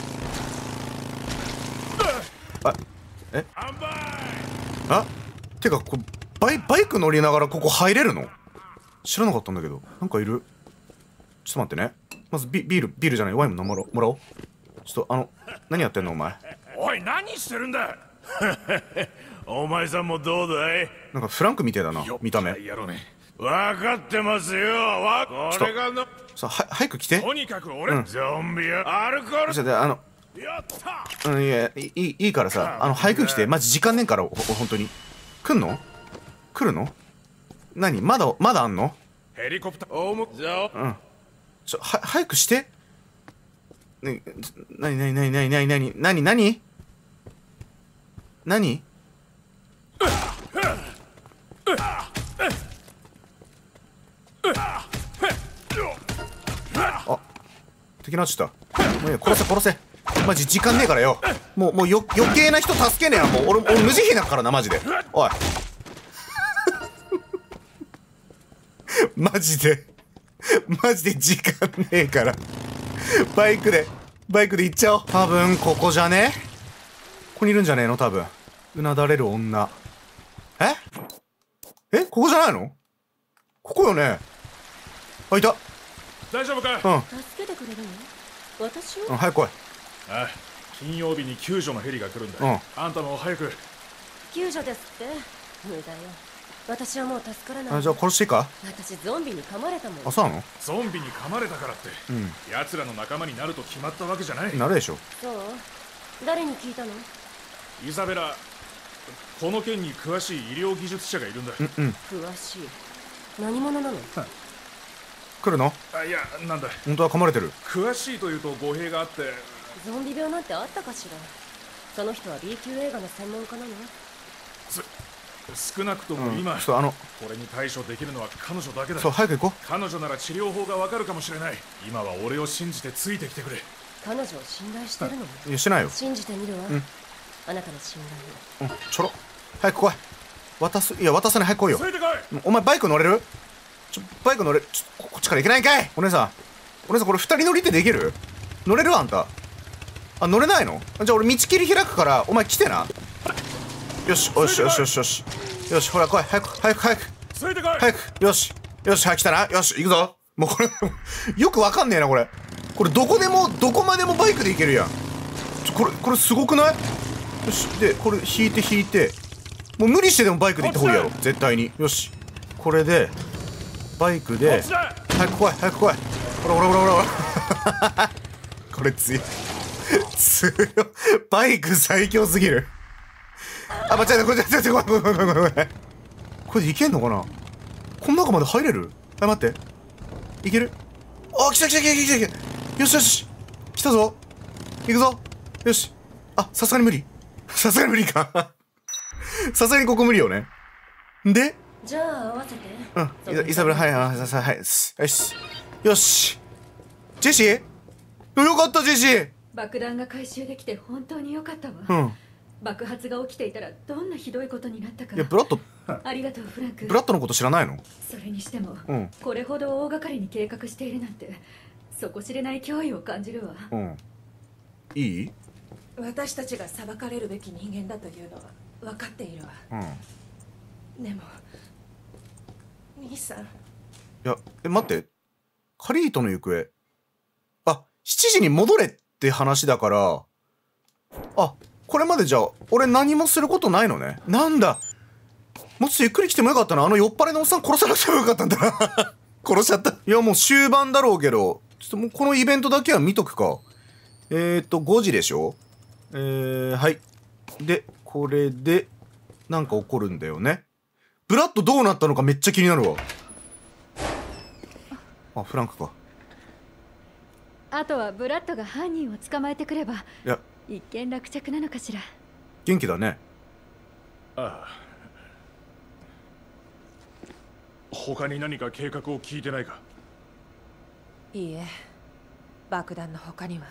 あ、てか、バイク乗りながらここ入れるの？知らなかったんだけど。なんかいる。ちょっと待ってね。まずビールじゃない、ワインももらおう。ちょっと何やってんのお前。 おい、何してるんだ。お前さんもどうだい？ なんかフランクみてえだな、見た目。 分かってますよ。これがの。 さあ、早く来て。 とにかく俺、ゾンビやアルコール。 ちょっとやった。いや、いいからさ、早く来て。マジ時間ねえから、本当に。来るの？何？まだあんの？ ヘリコプター。うん。 早くして。何？あ、敵なっちゃった。もういいよ、殺せ。マジ時間ねえからよ。もう余計な人助けねえや。もう俺無慈悲だからな、マジで。おい。マジで時間ねえから。バイクで行っちゃおう。多分ここじゃね？ここにいるんじゃねえの？多分。うなだれる女。ここじゃないの？ここよね。あ、いた。 大丈夫か？ 助けてくれるの？私を？ 早く来い。 あ、金曜日に救助のヘリが来るんだ。あんたも早く。 救助ですって。無駄よ。私はもう助からない。 じゃあ殺していいか？ 私ゾンビに噛まれたもん。 あ、そうなの？ ゾンビに噛まれたからって、奴らの仲間になると決まったわけじゃない。 なるでしょ。 そう？誰に聞いたの？ イザベラ、この件に詳しい医療技術者がいるんだ。 詳しい。何者なの？ 来るの？ いや、なんだ。 本当は噛まれてる。 詳しいというと語弊があって。 ゾンビ病なんてあったかしら？その人は B 級映画の専門家なの？ 少なくとも今、これに対処できるのは彼女だけだ。 そう、早く行こう。 彼女なら治療法がわかるかもしれない。今は俺を信じてついてきてくれ。 彼女を信頼してるの？ いや、してないよ。 信じてみるわ。あなたの信頼を。 ちょろ。早く来い。渡さない。早く来いよ。お前バイク乗れる？バイク乗れ、こっちから行けないんかい。お姉さんこれ2人乗りってできる？乗れる？あんた。あ、乗れないの？じゃあ俺道切り開くからお前来てな。よし、ほら来い。早く。よし、早く来たな。よし、行くぞ。もうこれよくわかんねえな、これどこまでもバイクで行けるやん。これすごくない？よし、でこれ引いてもう無理してでもバイクで行った方がいいやろ、絶対に。よし、これでバイクで早く来い。 ほらほらほらほらほらこれ強い強い。バイク最強すぎる。あ、間違えた。これこれでいけんのかな。この中まで入れる。あ、待って、いける。あ、来た来た来た来た来た。よしよし来たぞ。行くぞ。よし。あ、さすがに無理。さすがに無理かさすがにここ無理よね。で、 じゃあ合わせて。 うん、イザベラ、はいはいはい、よしよし。ジェシー、よかったジェシー。 爆弾が回収できて本当によかったわ。 うん。 爆発が起きていたらどんなひどいことになったか。 いや、ブラッド、 ありがとうフランク。 ブラッドのこと知らないの？ それにしても、 うん、 これほど大掛かりに計画しているなんて底知れない脅威を感じるわ。 うん。いい？ 私たちが裁かれるべき人間だというのは分かっているわ。 うん。 でも兄さん。いや、待って、カリートの行方、あ、7時に戻れって話だから、あ、これまでじゃあ俺何もすることないのね。なんだ、もうちょっとゆっくり来てもよかったな。あの酔っ払いのおっさん殺さなくてもよかったんだな殺しちゃった。いや、もう終盤だろうけど、ちょっともうこのイベントだけは見とくか。5時でしょ。はい。で、これでなんか起こるんだよね。ブラッドどうなったのかめっちゃ気になるわ。あ、フランクか。 あとはブラッドが犯人を捕まえてくれば、 いや、 一件落着なのかしら。 元気だね。 ああ、他に何か計画を聞いてないか？ いいえ、爆弾の他には。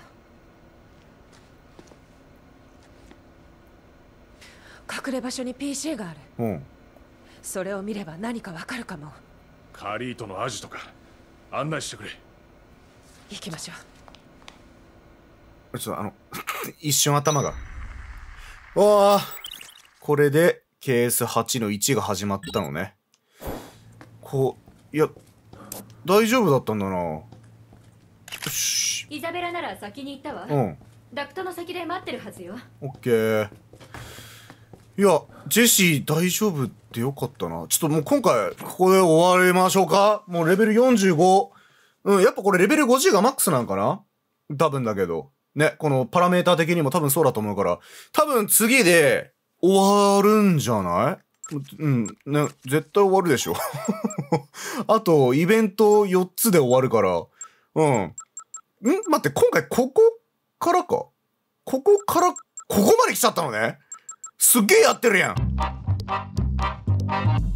隠れ場所に PC がある。 うん。 それを見れば何かわかるかも。 カリートのアジトか、案内してくれ。 行きましょちょっと一瞬頭が。わあ、これでケース8の1が始まったのね。いや、大丈夫だったんだな。よし。 イザベラなら先に行ったわ。 うん。 ダクトの先で待ってるはずよ。 オッケー。いや、ジェシー大丈夫ってよかったな。ちょっともう今回ここで終わりましょうか。もうレベル45。うん、やっぱこれレベル50がマックスなんかな？多分だけど。ね、このパラメーター的にも多分そうだと思うから、多分次で終わるんじゃない？うん、ね、絶対終わるでしょ。あと、イベント4つで終わるから。うん。待って、今回ここからか？ここから、ここまで来ちゃったのね？すっげえやってるやん。